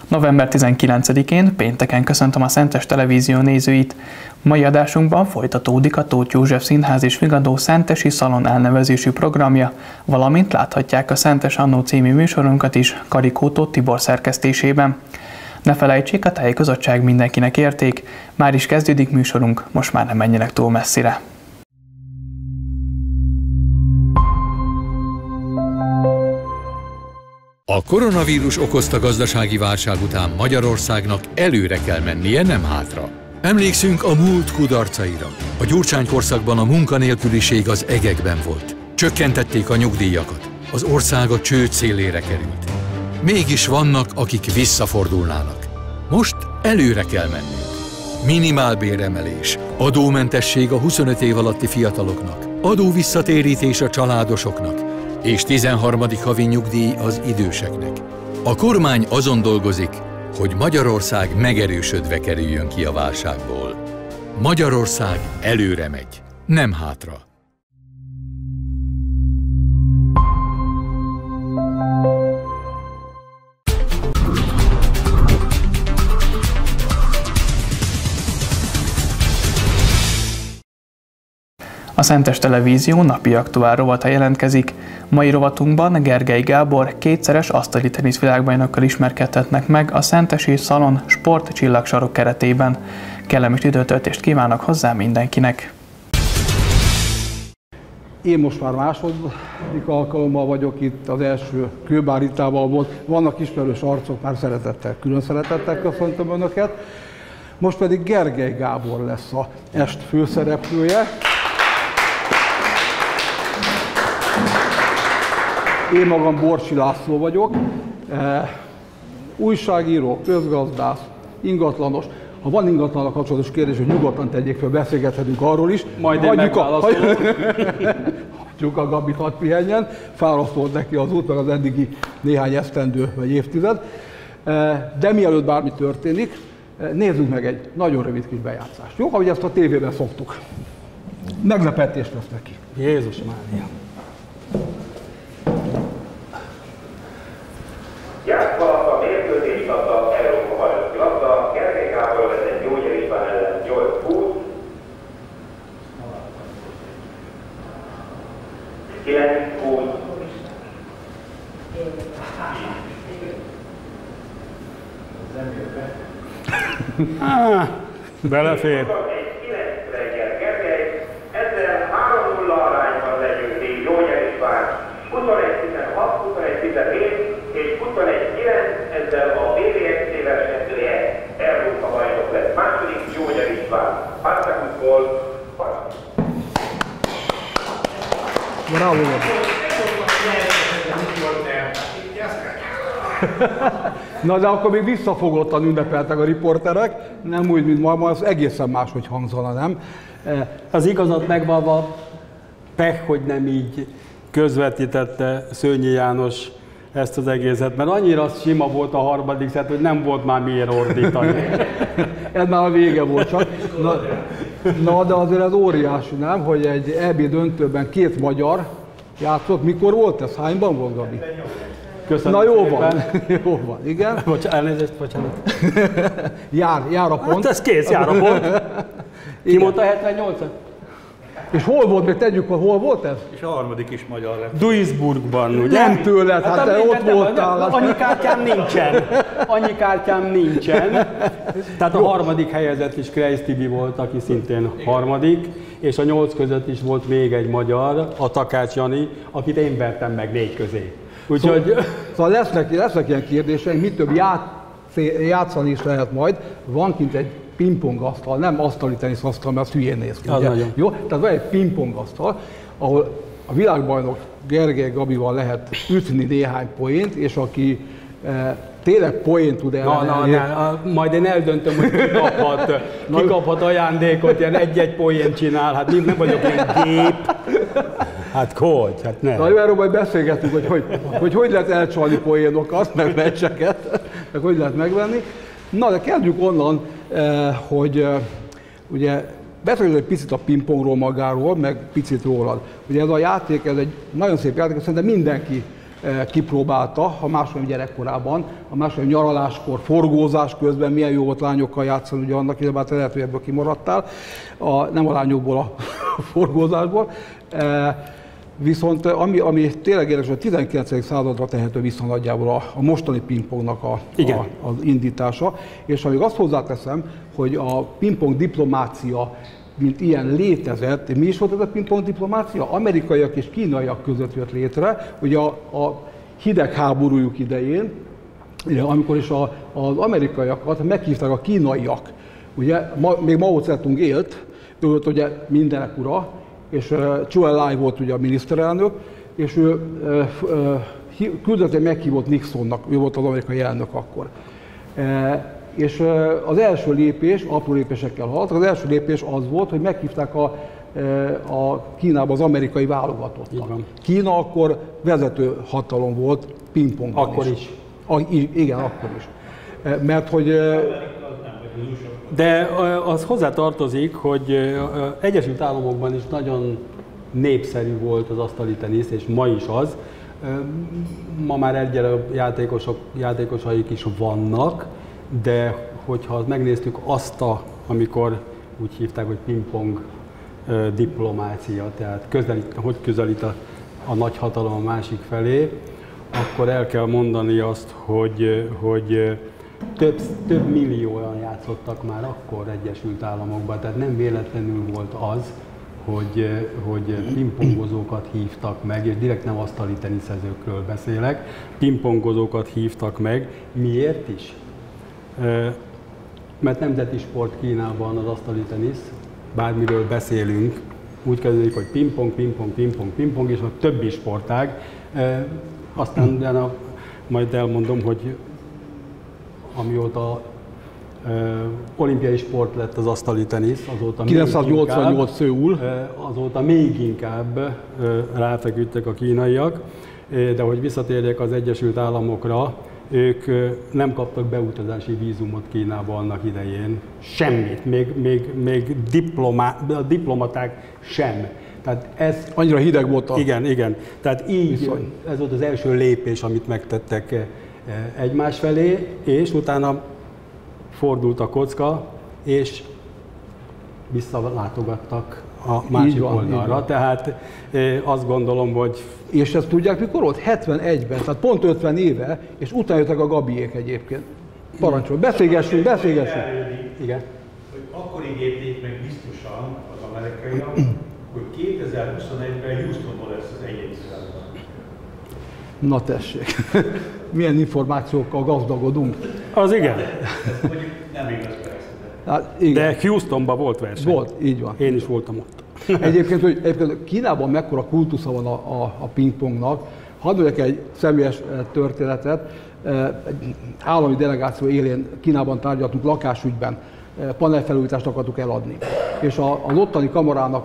November 19-én pénteken köszöntöm a Szentes Televízió nézőit. Mai adásunkban folytatódik a Tóth József Színház és Vigadó Szentesi Szalon elnevezésű programja, valamint láthatják a Szentes Annó című műsorunkat is Karikó Tóth Tibor szerkesztésében. Ne felejtsék, a tájékozottság mindenkinek érték, már is kezdődik műsorunk, most már nem menjenek túl messzire. A koronavírus okozta gazdasági válság után Magyarországnak előre kell mennie, nem hátra. Emlékszünk a múlt kudarcaira. A Gyurcsány korszakban a munkanélküliség az egekben volt. Csökkentették a nyugdíjakat. Az ország a csőd szélére került. Mégis vannak, akik visszafordulnának. Most előre kell mennünk. Minimálbéremelés, adómentesség a 25 év alatti fiataloknak, adóvisszatérítés a családosoknak, és 13. havi nyugdíj az időseknek. A kormány azon dolgozik, hogy Magyarország megerősödve kerüljön ki a válságból. Magyarország előre megy, nem hátra. A Szentes Televízió napi aktuál rovata jelentkezik. Mai rovatunkban Gergely Gábor kétszeres asztali tenisz világbajnokkal ismerkedhetnek meg a Szentesi Szalon Sport Csillagsarok keretében. Kellemes időtöltést kívánok hozzá mindenkinek! Én most már második alkalommal vagyok itt, az első kőbárítával volt. Vannak ismerős arcok, már külön szeretettel köszöntöm Önöket. Most pedig Gergely Gábor lesz a est főszereplője. Én magam Borsi László vagyok, újságíró, közgazdász, ingatlanos. Ha van ingatlannal kapcsolatos kérdés, hogy nyugodtan tegyék fel, beszélgethetünk arról is. Majd én megválaszolom. Hagyjuk a Gabit, hadd pihenjen. Fáraszt volt neki az út, meg az eddigi néhány esztendő vagy évtized. De mielőtt bármi történik, nézzük meg egy nagyon rövid kis bejátszást. Jó, ahogy ezt a tévében szoktuk. Meglepetést lesz neki. Jézus Mária! Játszva a mérkőzés labda, Európa bajnoki labda, Gergely Gábor vezet Gyógyár István ellen 8-20, 9-20, Belefér. 9 reggel Gergely, ezzel 3-0 arányban legyőzi Gyógyár István, 21-16, 21-17 és 21-9, ezzel a BVSC versenyzője Európa bajnok lett. Második Gyógyár István, Pártakuszból, Parasz. Bravo! Na de akkor még visszafogottan ünnepeltek a riporterek, nem úgy, mint ma, az egészen máshogy hangzana, nem? Az igazat megvalva, pech, hogy nem így közvetítette Szőnyi János ezt az egészet, mert annyira sima volt a harmadik szett, hogy nem volt már miért ordítani. Ez már a vége volt csak. Na de azért ez óriási, nem? Hogy egy EB döntőben két magyar játszott. Mikor volt ez? Hányban volt, Gabi? Köszönöm. Na jó szépen. van, jó van, igen. Elnézést, bocsánat. Jár a pont. Hát ez kész, jár a pont. Ki mondta 78-at? És hol volt, még tegyük, hol volt ez? És a harmadik is magyar lett. Duisburgban, ugye? Nem tőled, hát te ott voltál. Annyi kártyám nincsen. Annyi kártyám nincsen. Tehát a harmadik helyezett is Krejsz Tibi volt, aki szintén harmadik, és a 8 között is volt még egy magyar, a Takács Jani, akit én vertem meg 4 közé. Úgyhogy... Szóval lesznek ilyen kérdéseink, mit több játszani is lehet majd. Van kint egy pingpongasztal, nem asztali teniszasztal, mert az hülyén néz ki. Jó? Tehát van egy pingpongasztal, ahol a világbajnok Gergely Gabival lehet ütni néhány poént, és aki tényleg poént tud ellenni. Majd én eldöntöm, hogy ki kaphat ajándékot, ilyen egy-egy poént csinál, hát nem vagyok ilyen gép. Hát hogy? Hát nem. Na jó, erről majd beszélgetünk, hogy lehet elcsalni poénokat, meg meccseket, meg hogy lehet megvenni. Na, de kezdjük onnan, hogy ugye beszéljünk egy picit a pingpongról magáról, meg picit rólad. Ugye ez a játék, ez egy nagyon szép játék, szerintem mindenki kipróbálta a második gyerekkorában, a második nyaraláskor, forgózás közben milyen jó volt lányokkal játszani, ugye annak idején, lehet, hogy ebből kimaradtál, nem a lányokból, a forgózásból. Viszont ami tényleg érdekes, a 19. századra tehető vissza nagyjából a mostani pingpongnak az indítása, és amíg azt hozzáteszem, hogy a pingpong diplomácia mint ilyen létezett. Mi is volt ez a pingpong diplomácia? Amerikaiak és kínaiak között jött létre, ugye a hidegháborújuk idején, amikor is az amerikaiakat meghívták a kínaiak. Ugye még Mao Zedong élt, ő volt ugye mindenek ura, és Zhou Enlai volt ugye a miniszterelnök, és ő küldetlen meghívott Nixonnak, ő volt az amerikai elnök akkor. És az első lépés, apró lépésekkel haladtak, az első lépés az volt, hogy meghívták a Kínába az amerikai válogatottat. Kína akkor vezető hatalom volt pingpongban akkor is. Igen, akkor is. Mert hogy... De az hozzá tartozik, hogy Egyesült Államokban is nagyon népszerű volt az asztali tenisz, és ma is az. Ma már egyre játékosaik is vannak, de hogyha megnéztük azt, amikor úgy hívták, hogy pingpong diplomácia, tehát hogy közelít a nagyhatalom a másik felé, akkor el kell mondani azt, hogy több millióan játszottak már akkor Egyesült Államokban, tehát nem véletlenül volt az, hogy pingpongozókat hívtak meg, és direkt nem asztali teniszezőkről beszélek, pingpongozókat hívtak meg. Miért is? Mert nemzeti sport Kínában az asztali tenisz, bármiről beszélünk, úgy kezdődik, hogy pingpong, pingpong, pingpong, pingpong, és a többi sportág. Aztán majd elmondom, hogy amióta olimpiai sport lett az asztali tenisz, azóta 988 Szöul. Azóta még inkább ráfeküdtek a kínaiak, de hogy visszatérjek az Egyesült Államokra, ők nem kaptak beutazási vízumot Kínába annak idején. Semmit, még diplomaták sem. Tehát ez annyira hideg volt. Igen. Tehát így ez volt az első lépés, amit megtettek egymás felé, és utána fordult a kocka, és visszalátogattak a másik oldalra. Tehát azt gondolom, hogy... És ezt tudják, mikor volt? 71-ben, tehát pont 50 éve, és utána jöttek a Gabiék egyébként. Parancsolj, beszélgessünk! Igen. Hogy akkor ígérték meg biztosan az amerikaiak, hogy 2021-ben Houstonban lesz az egyéni század. Na tessék, milyen információkkal gazdagodunk. Az igen. Ez mondjuk nem igaz persze. Hát, igen. De Houstonban volt verseny. Volt, így van. Én is voltam ott. Egyébként Kínában mekkora kultusza van a pingpongnak. Hadd mondjak egy személyes történetet. Egy állami delegáció élén Kínában tárgyaltunk lakásügyben, panelfelújítást akartuk eladni. És az ottani kamarának,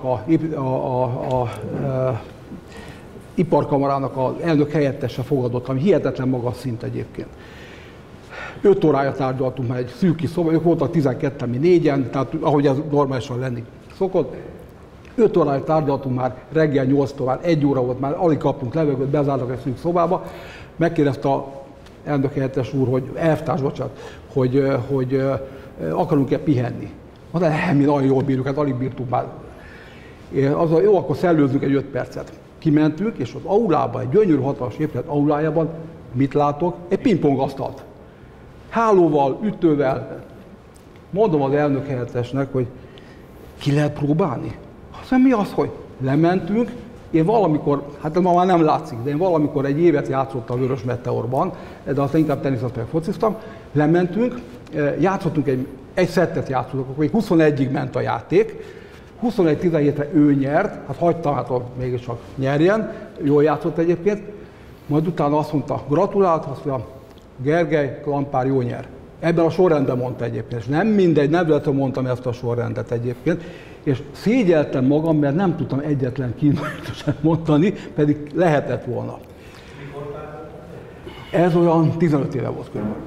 iparkamarának az elnök helyettese fogadott, ami hihetetlen magas szint egyébként. 5 órája tárgyaltunk már egy szűk kis szoba, ők voltak 12-en, mi 4-en, tehát ahogy ez normálisan lenni szokott. 5 órája tárgyaltunk már reggel 8-tól, már 1 óra volt, már alig kaptunk levegőt, bezártak egy szűk szobába. Megkérdezte az elnök helyettes úr, hogy elvtárs, bocsánat, hogy akarunk-e pihenni. Mondta, nem, mi nagyon jól bírjuk, hát alig bírtuk már. Azzal, jó, akkor szellőzzünk egy 5 percet. Kimentünk, és az aulában, egy gyönyörű hatalmas épület aulájában mit látok? Egy pingpongasztalt. Hálóval, ütővel. Mondom az elnök helyettesnek, hogy ki lehet próbálni? Aztán mi az, hogy lementünk, én valamikor, hát ma már nem látszik, de én valamikor egy évet játszottam a Vörös Meteorban, de aztán inkább teniszet meg fociztam, lementünk, játszottunk egy szettet játszottunk, akkor 21-ig ment a játék, 21-17-re ő nyert, hát hagytam, hát mégiscsak nyerjen, jól játszott egyébként, majd utána azt mondta, gratulált, azt mondja, Gergely, Klampár jó nyer. Ebben a sorrendben mondta egyébként, és nem mindegy, nem véletlenül mondtam ezt a sorrendet egyébként, és szégyeltem magam, mert nem tudtam egyetlen kínaiat sem mondani, pedig lehetett volna. Ez olyan 15 éve volt körülbelül.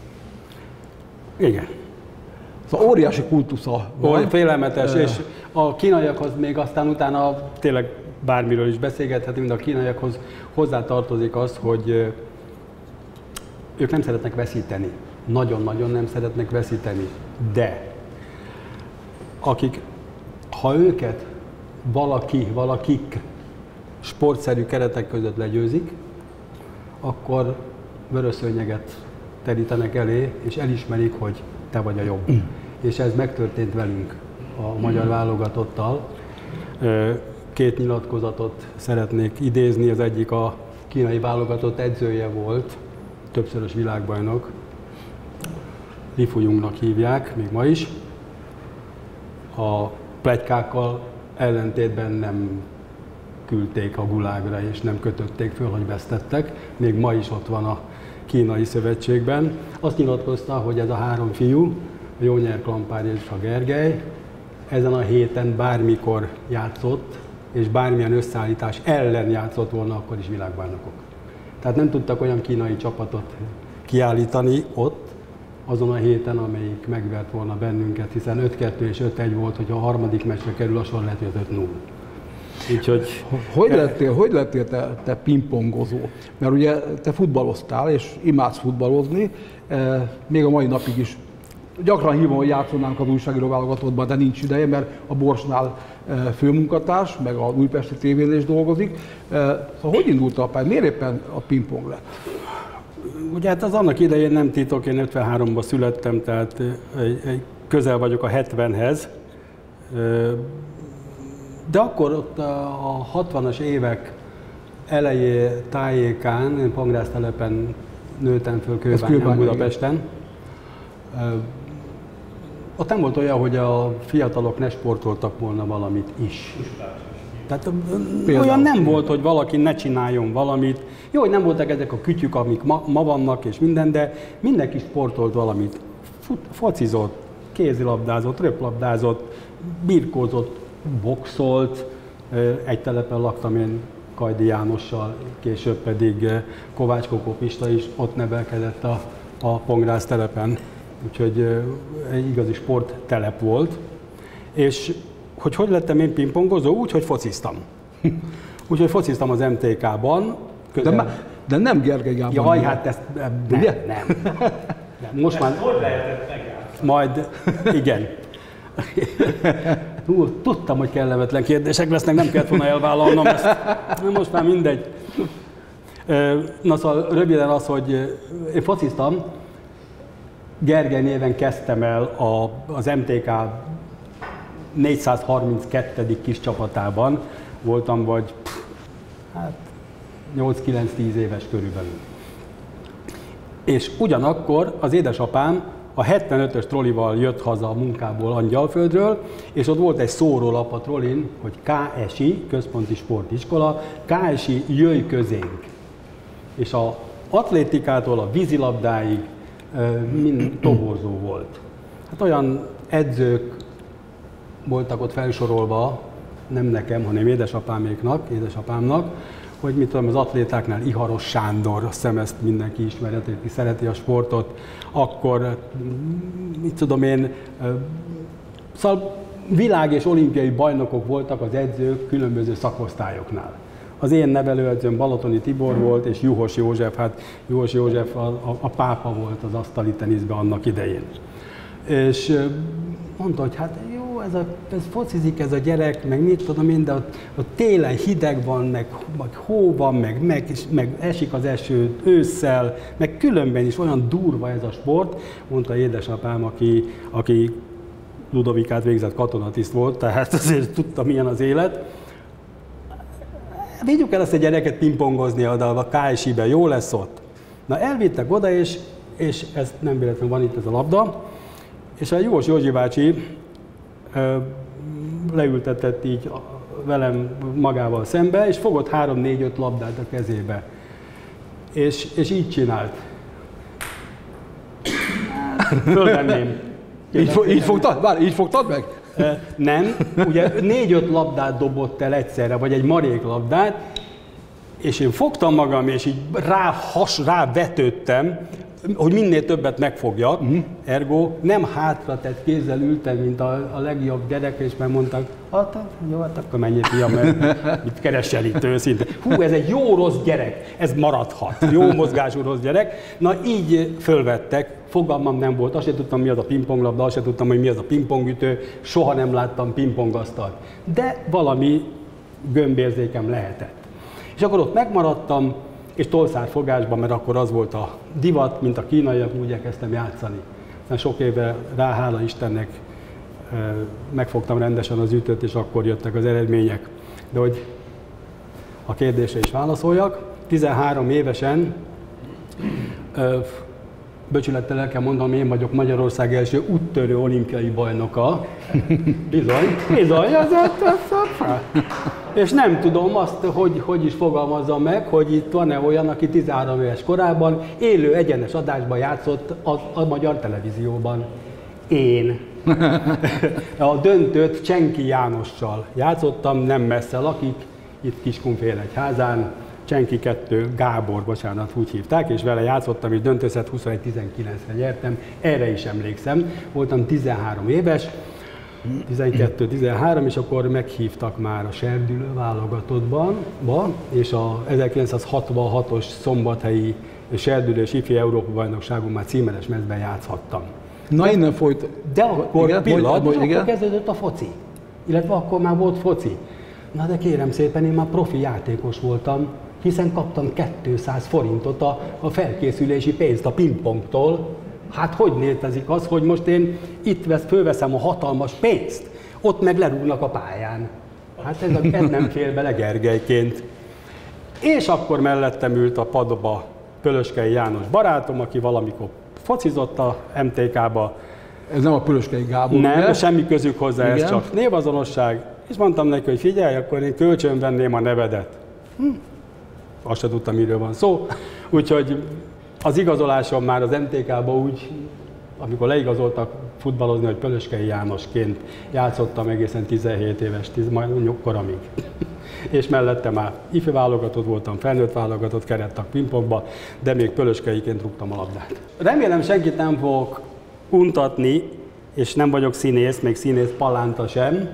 Igen. Szóval óriási kultusza van. Félelmetes, és a kínaiakhoz még aztán utána tényleg bármiről is beszélgethetünk, de a kínaiakhoz hozzátartozik az, hogy ők nem szeretnek veszíteni. Nagyon-nagyon nem szeretnek veszíteni. De akik, ha őket valakik sportszerű keretek között legyőzik, akkor vörös szőnyeget terítenek elé, és elismerik, hogy te vagy a jobb. És ez megtörtént velünk a magyar válogatottal. Két nyilatkozatot szeretnék idézni, az egyik a kínai válogatott edzője volt, többszörös világbajnok, Li Fujungnak hívják, még ma is. A pletykákkal ellentétben nem küldték a gulágra, és nem kötötték föl, hogy vesztettek. Még ma is ott van a kínai szövetségben. Azt nyilatkozta, hogy ez a három fiú, a Jónyer Klampár és a Gergely, ezen a héten bármikor játszott, és bármilyen összeállítás ellen játszott volna, akkor is világbajnokok. Tehát nem tudtak olyan kínai csapatot kiállítani ott, azon a héten, amelyik megvert volna bennünket, hiszen 5-2 és 5-1 volt, hogyha a harmadik meccsre kerül a sor, lehet, hogy 5-0. Úgyhogy... Hogy lettél te pingpongozó? Mert ugye te futballoztál, és imádsz futballozni, még a mai napig is. Gyakran hívom, hogy játszolnánk az újságíró válogatottban, de nincs ideje, mert a Borsnál főmunkatárs, meg az Újpesti tévén is dolgozik. Szóval hogy indult a pálya? Miért éppen a pingpong lett? Ugye hát az annak idején nem titok, én 53-ban születtem, tehát közel vagyok a 70-hez. De akkor ott a 60-as évek elejé tájékán, én Pongrásztelepen nőttem föl Kőbányán, Budapesten. Ott nem volt olyan, hogy a fiatalok ne sportoltak volna valamit is. Tehát olyan nem volt, hogy valaki ne csináljon valamit. Jó, hogy nem voltak ezek a kütyük, amik ma vannak és minden, de mindenki sportolt valamit. Focizott, kézilabdázott, röplabdázott, birkózott, boxolt. Egy telepen laktam én Kajdi Jánossal, később pedig Kovács Kokó Pista is ott nevelkedett a Pongrász telepen. Úgyhogy egy igazi sporttelep volt. És hogy lettem én pingpongozó? Úgy, hogy fociztam. Úgyhogy fociztam az MTK-ban. De nem Gergely Gábor. Jaj, hát ezt nem. Most már... Hogy lehetett megjátszani? Majd, igen. Tudtam, hogy kellemetlen kérdések lesznek, nem kellett volna elvállalnom ezt. Most már mindegy. Na szóval röviden az, hogy én fociztam, Gergely néven kezdtem el az MTK 432. kis csapatában. Voltam vagy 8-9-10 éves körülbelül. És ugyanakkor az édesapám a 75-ös trollival jött haza a munkából Angyalföldről, és ott volt egy szórólap a trollin, hogy KSI, Központi Sportiskola, KSI, jöjj közénk. És az atlétikától a vízilabdáig mind toborzó volt. Hát olyan edzők voltak ott felsorolva, nem nekem, hanem édesapámnak, hogy mit tudom, az atlétáknál Iharos Sándor, azt hiszem ezt mindenki ismerheti, aki szereti a sportot, akkor, mit tudom én, szóval világ- és olimpiai bajnokok voltak az edzők különböző szakosztályoknál. Az én nevelőedzőm Balatoni Tibor volt, és Juhos József, hát Juhos József a pápa volt az asztali teniszben annak idején. És mondta, hogy hát jó, ez focizik ez a gyerek, meg mit tudom én, de ott télen hideg van, meg hó van, meg esik az eső ősszel, meg különben is olyan durva ez a sport, mondta édesapám, aki Ludovikát végzett katonatiszt volt, tehát azért tudta, milyen az élet. Vigyük el ezt a gyereket pingpongozni oda a KSI-be, jó lesz ott. Na elvittek oda, és ez nem véletlenül van itt ez a labda, és a Jós Józsi bácsi leültetett így velem magával szembe, és fogott 3-4-5 labdát a kezébe. És így csinált. Fölvenném. Így fogtad meg? Nem, ugye 4-5 labdát dobott el egyszerre, vagy egy marék labdát, és én fogtam magam, és így rávetődtem, hogy minél többet megfogjak, ergo nem hátratett kézzel ültem, mint a legjobb gyerek, és már mondtak, jó, hát akkor menjél, fiam, mert mit keresel itt őszintén. Hú, ez egy jó rossz gyerek, ez maradhat, jó mozgású rossz gyerek. Na így fölvettek, fogalmam nem volt, azt sem tudtam, mi az a pingponglabda, azt sem tudtam, hogy mi az a pingpongütő, soha nem láttam pingpongasztalt. De valami gömbérzékem lehetett. És akkor ott megmaradtam, és tolszárfogásban, mert akkor az volt a divat, mint a kínaiak, úgy elkezdtem játszani. Mert sok éve rá, hála Istennek, megfogtam rendesen az ütőt, és akkor jöttek az eredmények. De hogy a kérdésre is válaszoljak, 13 évesen, becsülettel el kell mondanom, én vagyok Magyarország első úttörő olimpiai bajnoka. Bizony, az. És nem tudom azt, hogy is fogalmazzam meg, hogy itt van-e olyan, aki 13 éves korában élő egyenes adásban játszott a magyar televízióban. Én. A döntőt Csenki Jánossal játszottam, nem messze lakik, itt Kiskunfélegyházán. Csenki 2 Gábor, bocsánat, úgy hívták, és vele játszottam, és döntőszett 21-19-re nyertem, erre is emlékszem. Voltam 13 éves, 12-13, és akkor meghívtak már a serdülő válogatottban, és a 1966-os szombathelyi serdülős ifjú Európa-bajnokságon már címeres mezben játszhattam. Na innen folyt. De akkor akkor kezdődött a foci, illetve akkor már volt foci. Na de kérem szépen, én már profi játékos voltam, hiszen kaptam 200 forintot a felkészülési pénzt a pingpongtól. Hát hogy létezik az, hogy most én itt fölveszem a hatalmas pénzt, ott meg lerúgnak a pályán. Hát ez nem fél bele Gergelyként. És akkor mellettem ült a padba Pölöskei János barátom, aki valamikor focizott a MTK-ba. Ez nem a Pölöskei Gábor, nem, ugye? semmi közük hozzá, Igen. ez csak névazonosság. És mondtam neki, hogy figyelj, akkor én kölcsön venném a nevedet. Azt se tudtam, miről van szó. Úgyhogy az igazolásom már az MTK-ba úgy, amikor leigazoltak futballozni, hogy Pölöskei Jánosként játszottam egészen 17 éves, majd koromig. És mellette már ifjú válogatott voltam, felnőtt válogatott, kerettak pingpongba, de még Pölöskeiként rúgtam a labdát. Remélem senkit nem fogok untatni, és nem vagyok színész, még színész palánta sem,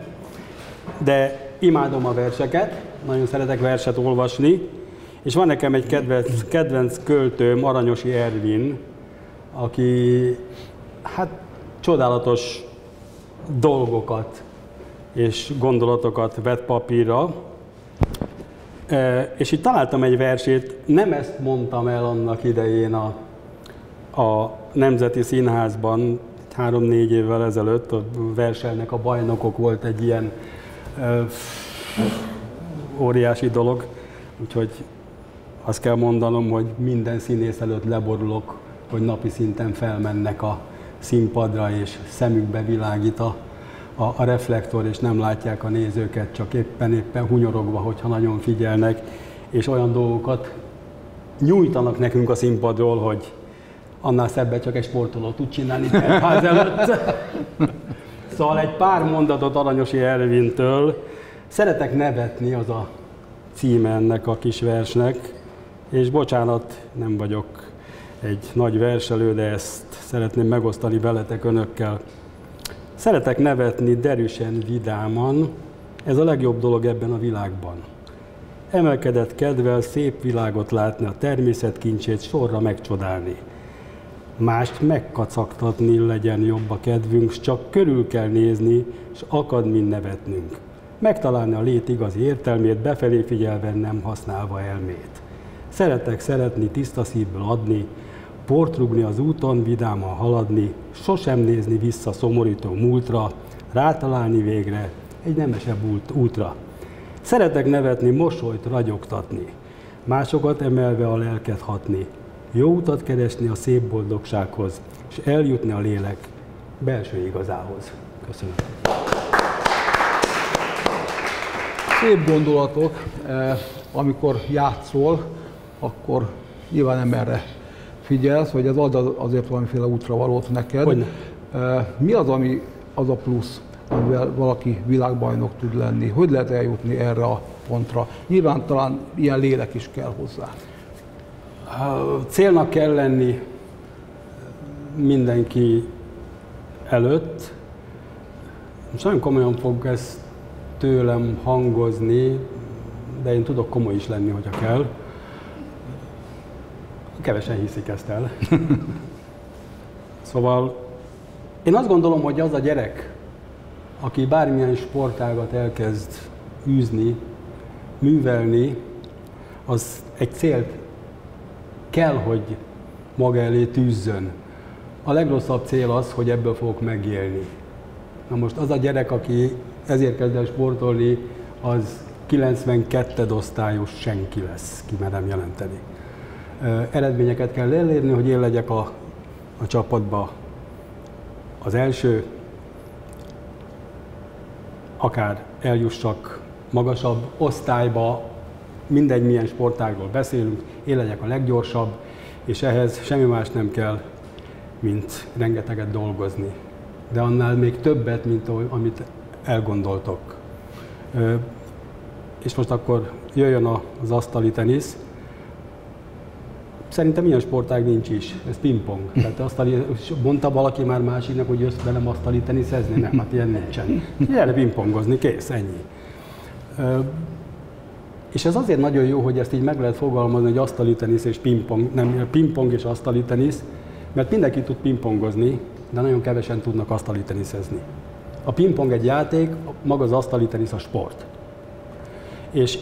de imádom a verseket, nagyon szeretek verset olvasni, és van nekem egy kedvenc költőm, Aranyosi Ervin, aki hát csodálatos dolgokat és gondolatokat vett papírra, és itt találtam egy versét, nem ezt mondtam el annak idején a Nemzeti Színházban, 3-4 évvel ezelőtt, a verselnek a bajnokok volt egy ilyen óriási dolog, úgyhogy azt kell mondanom, hogy minden színész előtt leborulok, hogy napi szinten felmennek a színpadra, és szemükbe világít a reflektor, és nem látják a nézőket, csak éppen hunyorogva, hogyha nagyon figyelnek, és olyan dolgokat nyújtanak nekünk a színpadról, hogy annál szebben csak egy sportoló tud csinálni ház előtt. Szóval egy pár mondatot Aranyosi Ervintől. Szeretek nevetni, az a címe ennek a kis versnek, és bocsánat, nem vagyok egy nagy verselő, de ezt szeretném megosztani veletek, önökkel. Szeretek nevetni derűsen, vidáman, ez a legjobb dolog ebben a világban. Emelkedett kedvel szép világot látni, a természet kincsét sorra megcsodálni. Mást megkacagtatni, legyen jobb a kedvünk, s csak körül kell nézni, s akad, mint nevetnünk. Megtalálni a lét igazi értelmét, befelé figyelve, nem használva elmét. Szeretek szeretni, tiszta szívből adni, port rúgni az úton, vidáman haladni, sosem nézni vissza szomorító múltra, rátalálni végre egy nemesebb útra. Szeretek nevetni, mosolyt ragyogtatni, másokat emelve a lelket hatni, jó utat keresni a szép boldogsághoz, és eljutni a lélek belső igazához. Köszönöm. Szép gondolatok, amikor játszol, akkor nyilván nem erre figyelsz, hogy ez ad azért valamiféle útravalót neked. Hogyne. Mi az, ami az a plusz, amivel valaki világbajnok tud lenni? Hogy lehet eljutni erre a pontra? Nyilván talán ilyen lélek is kell hozzá. Célnak kell lenni, mindenki előtt. Most nagyon komolyan fog ez tőlem hangozni, de én tudok komoly is lenni, hogyha kell. Kevesen hiszik ezt el. Szóval én azt gondolom, hogy az a gyerek, aki bármilyen sportágat elkezd űzni, művelni, az egy célt kell, hogy maga elé tűzzön. A legrosszabb cél az, hogy ebből fogok megélni. Na most az a gyerek, aki ezért kezd el sportolni, az 92. osztályos senki lesz, kimerem jelenteni. Eredményeket kell elérni, hogy én legyek a csapatba az első, akár eljussak magasabb osztályba, mindegy milyen sportágról beszélünk, én legyek a leggyorsabb, és ehhez semmi más nem kell, mint rengeteget dolgozni. De annál még többet, mint amit elgondoltok. És most akkor jöjjön az asztali tenisz. Szerintem ilyen sportág nincs is, ez pingpong. Tehát mondta valaki már másiknak, hogy jössz velem asztali teniszezni? Nem, hát ilyen nincsen. Gyere pingpongozni, kész, ennyi. És ez azért nagyon jó, hogy ezt így meg lehet fogalmazni, hogy asztali tenisz és pingpong, nem pingpong és asztali tenisz, mert mindenki tud pingpongozni, de nagyon kevesen tudnak asztali teniszezni. A pingpong egy játék, maga az asztali tenisz a sport. És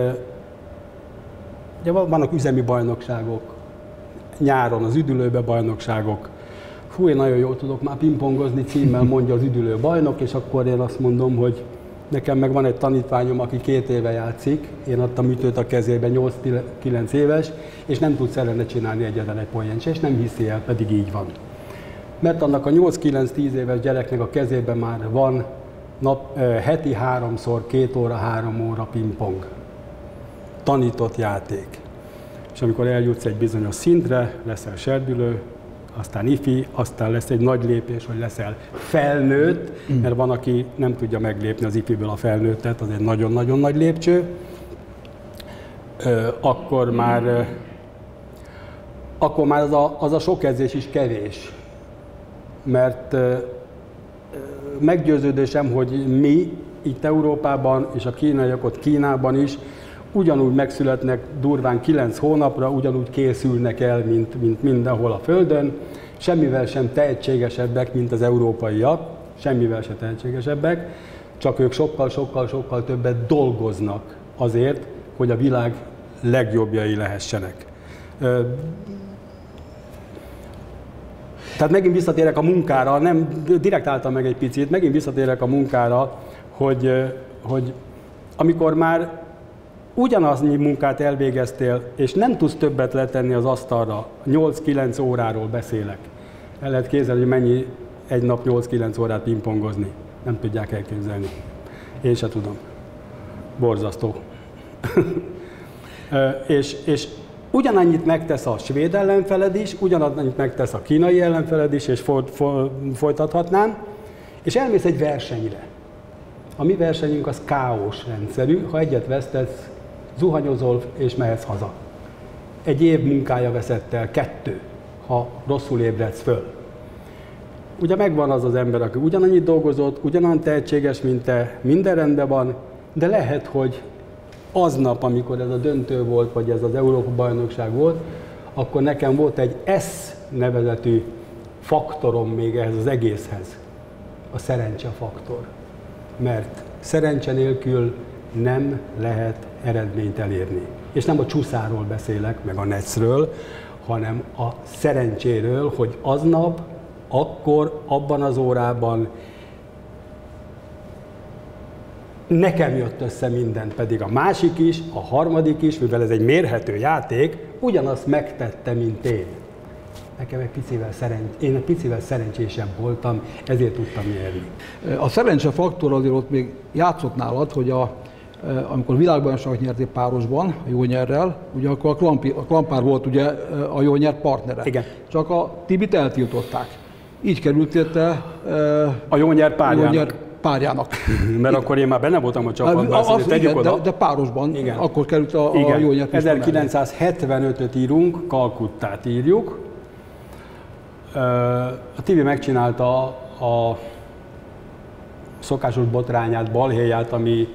ugye vannak üzemi bajnokságok, nyáron az üdülőbe bajnokságok. Fú, én nagyon jól tudok már pingpongozni címmel, mondja az üdülő bajnok, és akkor én azt mondom, hogy nekem meg van egy tanítványom, aki 2 éve játszik, én adtam ütőt a kezébe, 8-9 éves, és nem tudsz ellene csinálni egyetlen egy poént se, és nem hiszi el, pedig így van. Mert annak a 8-9-10 éves gyereknek a kezében már van heti 3-szor, 2 óra, 3 óra pingpong. Tanított játék. És amikor eljutsz egy bizonyos szintre, leszel serdülő, aztán ifi, aztán lesz egy nagy lépés, hogy leszel felnőtt, mert van, aki nem tudja meglépni az ifiből a felnőttet, az egy nagyon-nagyon nagy lépcső. Akkor már az a sok edzés is kevés. Mert meggyőződésem, hogy mi itt Európában és a kínaiak ott Kínában is ugyanúgy megszületnek durván 9 hónapra, ugyanúgy készülnek el, mint mindenhol a Földön, semmivel sem tehetségesebbek, mint az európaiak, semmivel sem tehetségesebbek, csak ők sokkal többet dolgoznak azért, hogy a világ legjobbjai lehessenek. Tehát megint visszatérek a munkára, nem direkt álltam meg egy picit, megint visszatérek a munkára, hogy amikor már ugyanaznyi munkát elvégeztél, és nem tudsz többet letenni az asztalra, 8-9 óráról beszélek. El lehet képzelni, hogy mennyi egy nap 8-9 órát pingpongozni. Nem tudják elképzelni. Én se tudom. Borzasztó. és ugyanannyit megtesz a svéd ellenfeled is, ugyanannyit megtesz a kínai ellenfeled is, és folytathatnám, és elmész egy versenyre. A mi versenyünk az káós rendszerű, ha egyet vesztesz, zuhanyozol és mehetsz haza. Egy év munkája veszett el, 2, ha rosszul ébredsz föl. Ugye megvan az az ember, aki ugyanannyit dolgozott, ugyanolyan tehetséges, mint te, minden rendben van, de lehet, hogy aznap, amikor ez a döntő volt, vagy ez az Európa-bajnokság volt, akkor nekem volt egy S nevezetű faktorom még ehhez az egészhez. A szerencsefaktor. Mert szerencse nélkül nem lehet eredményt elérni. És nem a csúszáról beszélek, meg a netszről, hanem a szerencséről, hogy aznap, akkor, abban az órában nekem jött össze minden, pedig a másik is, a harmadik is, mivel ez egy mérhető játék, ugyanazt megtette, mint én. Nekem én egy picivel szerencsésebb voltam, ezért tudtam nyerni. A szerencsefaktor azért ott még játszott nálad, hogy amikor világbajnokságot nyertél párosban, a Jónyerrel, ugye akkor a Klampár volt ugye a Jónyer partnere. Igen. Csak a Tibit eltiltották. Így kerültél te a Jónyer párjának. Mert akkor én már benne voltam a csapatban, de párosban, igen. Akkor került a Jónyer. 1975-öt írunk, Kalkuttát írjuk. A Tibi megcsinálta a szokásos botrányát, balhéját, ami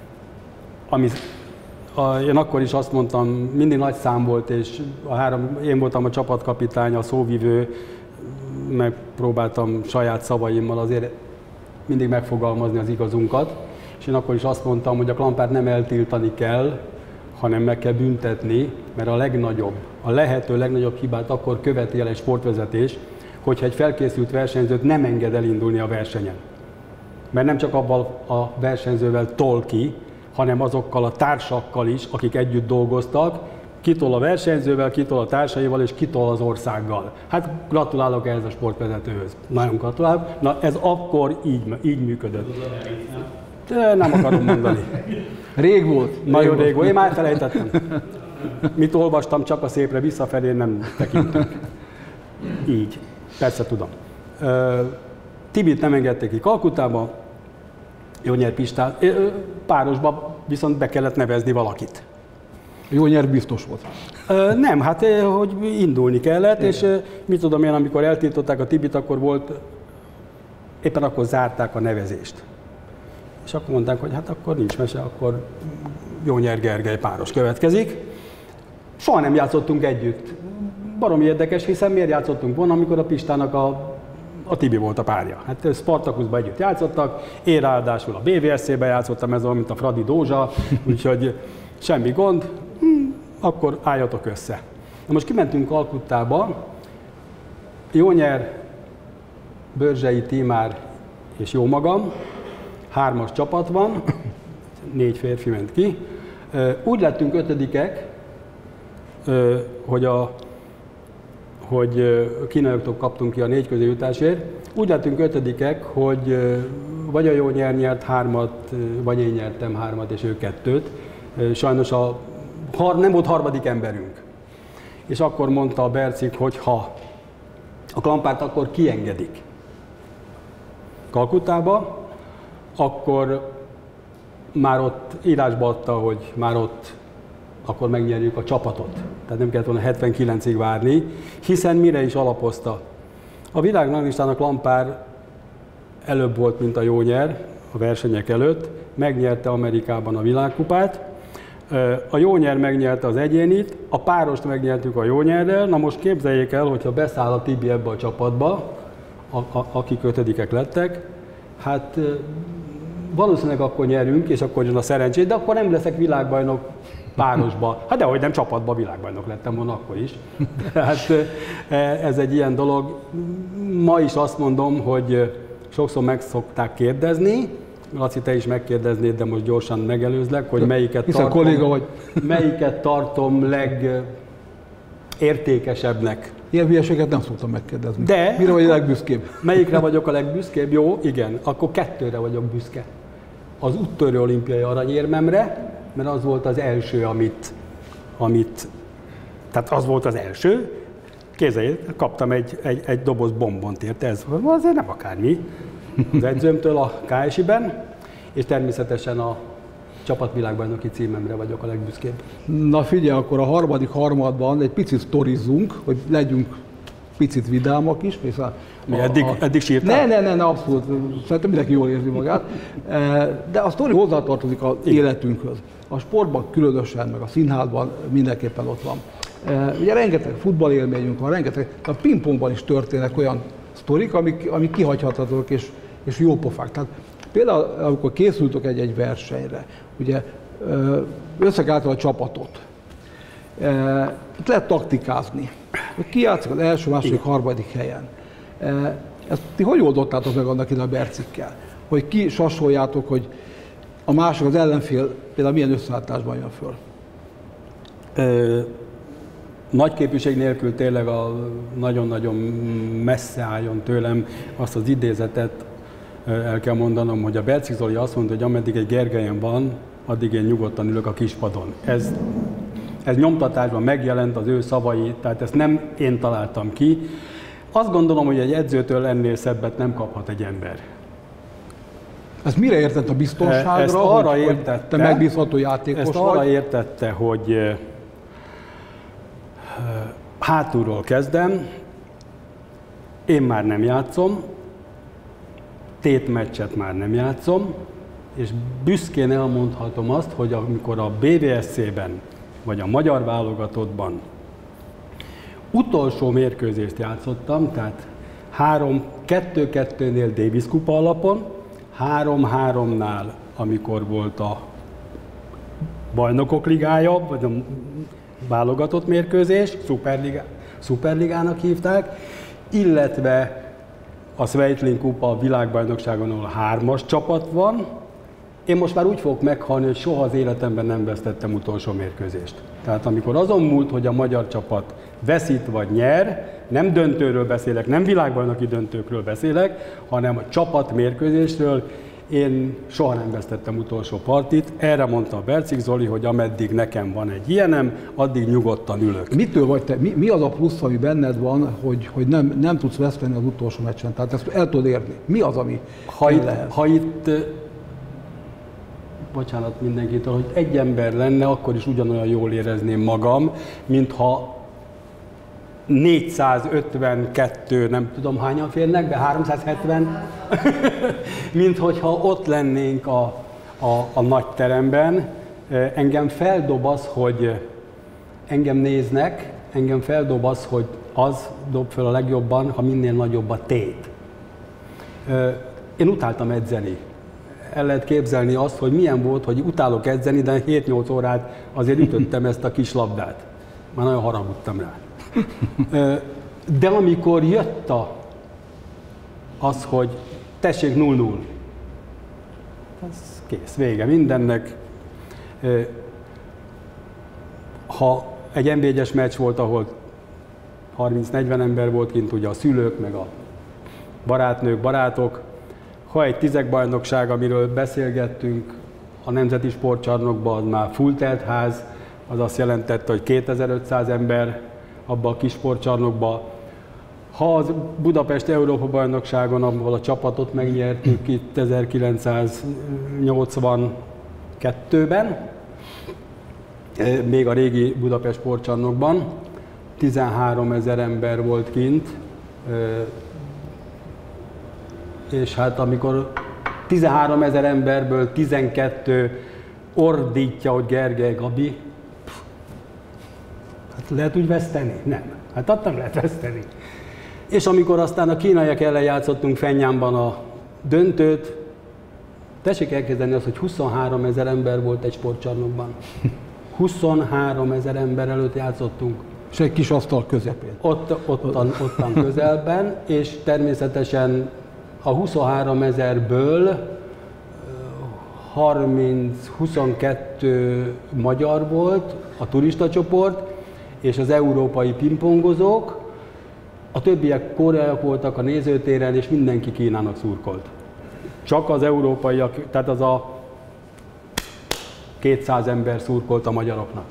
én akkor is azt mondtam, mindig nagy szám volt, és én voltam a csapatkapitány, a szóvivő, megpróbáltam saját szavaimmal azért mindig megfogalmazni az igazunkat, és én akkor is azt mondtam, hogy a klampárt nem eltiltani kell, hanem meg kell büntetni, mert a lehető legnagyobb hibát akkor követi el egy sportvezetés, hogyha egy felkészült versenyzőt nem enged elindulni a versenyen. Mert nem csak abban a versenyzővel tol ki, hanem azokkal a társakkal is, akik együtt dolgoztak, kitol a versenyzővel, kitol a társaival és kitol az országgal. Hát gratulálok ehhez a sportvezetőhöz. Nagyon gratulálok. Na ez akkor így működött. Nem akarom mondani. Rég volt. Nagyon rég volt. Én már felejtettem. Mit olvastam, csak a szépre, visszafelé nem tekintünk. Így. Persze tudom. Tibit nem engedték ki Kalkutába, Jónyer Pistát. Párosba viszont be kellett nevezni valakit. Jónyer biztos volt. Nem, hát hogy indulni kellett, igen. És mit tudom én, amikor eltiltották a Tibit, akkor volt, éppen akkor zárták a nevezést. És akkor mondták, hogy hát akkor nincs mese, akkor Jónyer Gergely páros következik. Soha nem játszottunk együtt. Baromi érdekes, hiszen miért játszottunk volna, amikor a Pistának a Tibi volt a párja. Hát Spartakuszban együtt játszottak, én ráadásul a BVSC-ben játszottam, ez olyan, mint a Fradi Dózsa, úgyhogy semmi gond, akkor álljatok össze. Na most kimentünk Kalkuttába, Jónyer, Börzsei, Tímár és jó magam, 3-as csapat van, 4 férfi ment ki. Úgy lettünk 5-ek, hogy kínaiaktól kaptunk ki a 4 közé jutásért. Úgy lettünk 5-ek, hogy vagy a Jónyer nyert 3-at, vagy én nyertem 3-at, és ő 2-t. Sajnos nem volt harmadik emberünk. És akkor mondta a Bercik, hogy ha a klampárt akkor kiengedik Kalkuttába, akkor már ott írásba adta, hogy már ott akkor megnyerjük a csapatot. Tehát nem kellett volna 79-ig várni, hiszen mire is alapozta. A világranglistán Klampár előbb volt, mint a Jónyer a versenyek előtt, megnyerte Amerikában a világkupát, a Jónyer megnyerte az egyénit, a párost megnyertük a Jónyerrel, na most képzeljék el, hogyha beszáll a Tibi ebbe a csapatba, akik 5-ek lettek, hát valószínűleg akkor nyerünk, és akkor jön a szerencsét, de akkor nem leszek világbajnok párosba. Hát dehogy nem csapatba, világbajnok lettem volna akkor is. Hát ez egy ilyen dolog. Ma is azt mondom, hogy sokszor meg szokták kérdezni, Laci, te is megkérdeznéd, de most gyorsan megelőzlek, hogy melyiket tartom legértékesebbnek. Ilyen hülyeséget nem szoktam megkérdezni. De mire vagy a legbüszkébb? Melyikre vagyok a legbüszkébb? Jó, igen, akkor 2-re vagyok büszke. Az úttörő olimpiai aranyérmemre, mert az volt az első, tehát az volt az első. Képzeljétek, kaptam egy doboz bombont érte, ez azért nem akármi. Az edzőmtől a KSI-ben, és természetesen a csapatvilágbajnoki címemre vagyok a legbüszkébb. Na figyelj, akkor a harmadik harmadban egy picit sztorizzunk, hogy legyünk picit vidámak is. Eddig sírtál? Ne, abszolút. Szerintem mindenki jól érzi magát. De a sztori hozzátartozik az életünkhöz. A sportban különösen, meg a színházban mindenképpen ott van. Ugye rengeteg futballélményünk van, rengeteg, a pingpongban is történnek olyan sztorik, amik kihagyhatatlanok és jó pofák. Tehát például, amikor készültök egy versenyre, ugye összeállítod a csapatot, itt lehet taktikázni, hogy ki játszik az első, második, harmadik helyen. Ezt ti hogy oldottátok meg annak idején a Bercikkel? Hogy ki sasoljátok, hogy a másik, az ellenfél például milyen összeállításban jön föl? Nagy képviség nélkül tényleg nagyon-nagyon messze álljon tőlem azt az idézetet, el kell mondanom, hogy a Bercik Zoli azt mondta, hogy ameddig egy Gergelyen van, addig én nyugodtan ülök a kispadon. Ez nyomtatásban megjelent az ő szavai, tehát ezt nem én találtam ki. Azt gondolom, hogy egy edzőtől ennél szebbet nem kaphat egy ember. Ezt mire értett a biztonságra? Ezt arra értette, te megbízható játékos ezt vagy? Arra értette, hogy hátulról kezdem, én már nem játszom, tétmeccset már nem játszom, és büszkén elmondhatom azt, hogy amikor a BVSC-ben vagy a magyar válogatottban utolsó mérkőzést játszottam, tehát 2-2-nél Davis kupa alapon, 3-3-nál, amikor volt a Bajnokok Ligája, vagy a válogatott mérkőzés, Szuperligának hívták, illetve a Sveitlin kupa a világbajnokságon, ahol 3-as csapat van. Én most már úgy fogok meghalni, hogy soha az életemben nem vesztettem utolsó mérkőzést. Tehát amikor azon múlt, hogy a magyar csapat veszít vagy nyer, nem döntőről beszélek, nem világbajnoki döntőkről beszélek, hanem a csapatmérkőzésről, én soha nem vesztettem utolsó partit. Erre mondta a Bercik Zoli, hogy ameddig nekem van egy ilyenem, addig nyugodtan ülök. Mitől vagy te? Mi az a plusz, ami benned van, hogy nem tudsz veszteni az utolsó meccsen? Tehát ezt el tudod érni. Mi az, ami ha itt bocsánat mindenkitől, hogy egy ember lenne, akkor is ugyanolyan jól érezném magam, mintha 452, nem tudom hányan férnek be, 370, mint hogyha ott lennénk a nagy teremben. Engem feldob az, hogy engem néznek, engem feldob az, hogy az dob fel a legjobban, ha minél nagyobb a tét. Én utáltam edzeni. El lehet képzelni azt, hogy milyen volt, hogy utálok edzeni, de 7-8 órát azért ütöttem ezt a kis labdát. Már nagyon haragudtam rá. De amikor jött az, hogy tessék 0-0, az kész, vége mindennek. Ha egy NB1-es meccs volt, ahol 30-40 ember volt kint, ugye a szülők, meg a barátnők, barátok, ha egy tízekbajnokság, amiről beszélgettünk a Nemzeti Sportcsarnokban, az már full telt ház, az azt jelentette, hogy 2500 ember abban a kis sportcsarnokban. Ha az Budapest Európa-bajnokságon, ahol a csapatot megnyertük itt 1982-ben, még a régi Budapest sportcsarnokban, 13 000 ember volt kint, és hát amikor 13 000 emberből 12 ordítja, hogy Gergely Gabi, hát lehet úgy veszteni? Nem. Hát ott nem lehet veszteni. És amikor aztán a kínaiak ellen játszottunk Fenyánban a döntőt, tessék elkezdeni azt, hogy 23 000 ember volt egy sportcsarnokban. 23 000 ember előtt játszottunk. És egy kis asztal közepén. Ottan közelben, és természetesen a 23 000-ből 22 magyar volt, a turista csoport, és az európai pingpongozók, a többiek koreaiak voltak a nézőtéren, és mindenki Kínának szurkolt. Csak az európaiak, tehát az a 200 ember szurkolt a magyaroknak.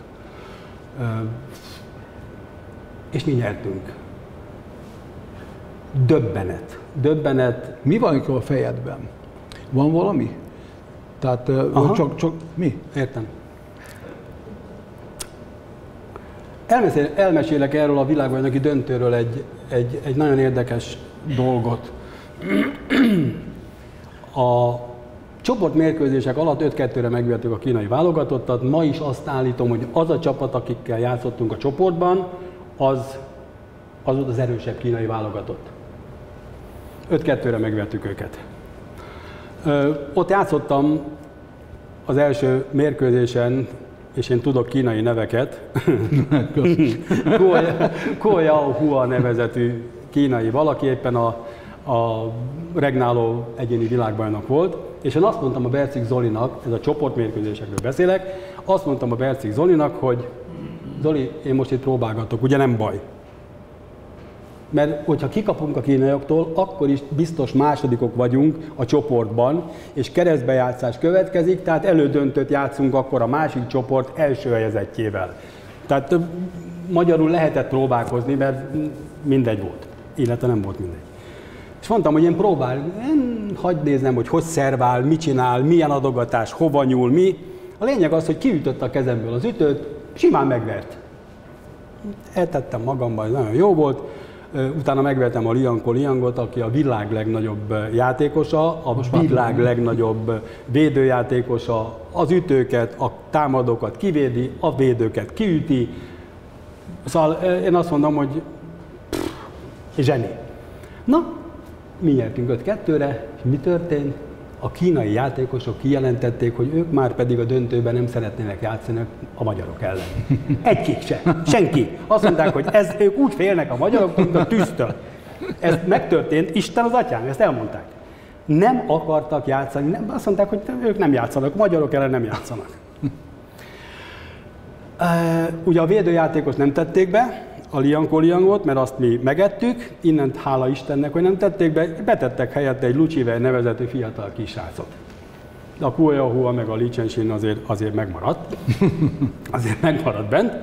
És mi nyertünk. Döbbenet. Mi van akkor a fejedben? Van valami? Tehát csak mi? Értem. Elmesélek erről a világbajnoki döntőről egy nagyon érdekes dolgot. A csoportmérkőzések alatt 5-2-re megvertük a kínai válogatottat. Ma is azt állítom, hogy az a csapat, akikkel játszottunk a csoportban, az volt az erősebb kínai válogatott. 5-2-re megvertük őket. Ott játszottam az első mérkőzésen, és én tudok kínai neveket. Guo Yaohua nevezetű kínai valaki, éppen a regnáló egyéni világbajnok volt, és én azt mondtam a Bercik Zolinak, ez a csoportmérkőzésekről beszélek, azt mondtam a Bercik Zolinak, hogy Zoli, én most itt próbálgatok, ugye nem baj. Mert hogyha kikapunk a kínaiaktól, akkor is biztos másodikok vagyunk a csoportban, és keresztbejátszás következik, tehát elődöntőt játszunk akkor a másik csoport első helyezettjével. Tehát magyarul lehetett próbálkozni, mert mindegy volt, illetve nem volt mindegy. És mondtam, hogy én hagyd néznem, hogy szervál, mit csinál, milyen adogatás, hova nyúl, mi. A lényeg az, hogy kiütötte a kezemből az ütőt, simán megvert. Eltettem magamban, nagyon jó volt. Utána megvettem a Lianko Liangot, aki a világ legnagyobb játékosa, a világ legnagyobb védőjátékosa, az ütőket, a támadókat kivédi, a védőket kiüti. Szóval én azt mondom, hogy zseni. Na, mi nyertünk 5-2-re, és mi történt? A kínai játékosok kijelentették, hogy ők már pedig a döntőben nem szeretnének játszani a magyarok ellen. Egyik se, senki. Azt mondták, hogy ők úgy félnek a magyaroktól, mint a tűztől. Ez megtörtént, Isten az atyám, ezt elmondták. Nem akartak játszani, azt mondták, hogy ők nem játszanak, magyarok ellen nem játszanak. Ugye a védőjátékot nem tették be, a Lianko Liangot, mert azt mi megettük, innen hála Istennek, hogy nem tették be, betettek helyette egy Lucsivel nevezetű fiatal kisrácot. De a Kuoyahua meg a Li Chengxin azért megmaradt, azért megmaradt bent.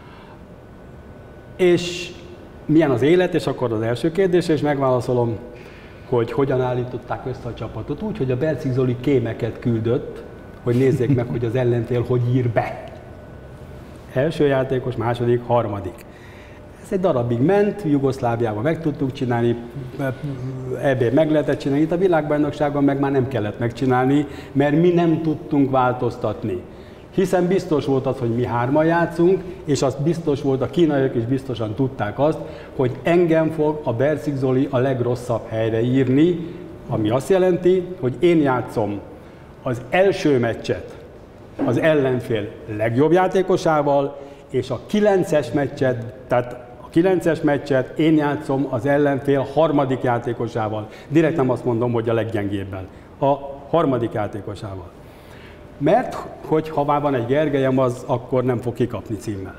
És milyen az élet, és akkor az első kérdés, és megválaszolom, hogy hogyan állították össze a csapatot. Úgy, hogy a Bercik Zoli kémeket küldött, hogy nézzék meg, hogy az ellenfél hogy ír be. Első játékos, második, harmadik. Ez egy darabig ment, Jugoszláviában meg tudtuk csinálni, ebből meg lehetett csinálni, itt a világbajnokságon meg már nem kellett megcsinálni, mert mi nem tudtunk változtatni. Hiszen biztos volt az, hogy mi hárman játszunk, és az biztos volt, a kínaiak is biztosan tudták azt, hogy engem fog a Bercik Zoli a legrosszabb helyre írni, ami azt jelenti, hogy én játszom az első meccset az ellenfél legjobb játékosával, és a 9-es meccset, tehát a 9-es meccset én játszom az ellenfél harmadik játékosával. Direkt nem azt mondom, hogy a leggyengébben. A harmadik játékosával. Mert, hogy ha már van egy Gergelyem, az akkor nem fog kikapni címmel.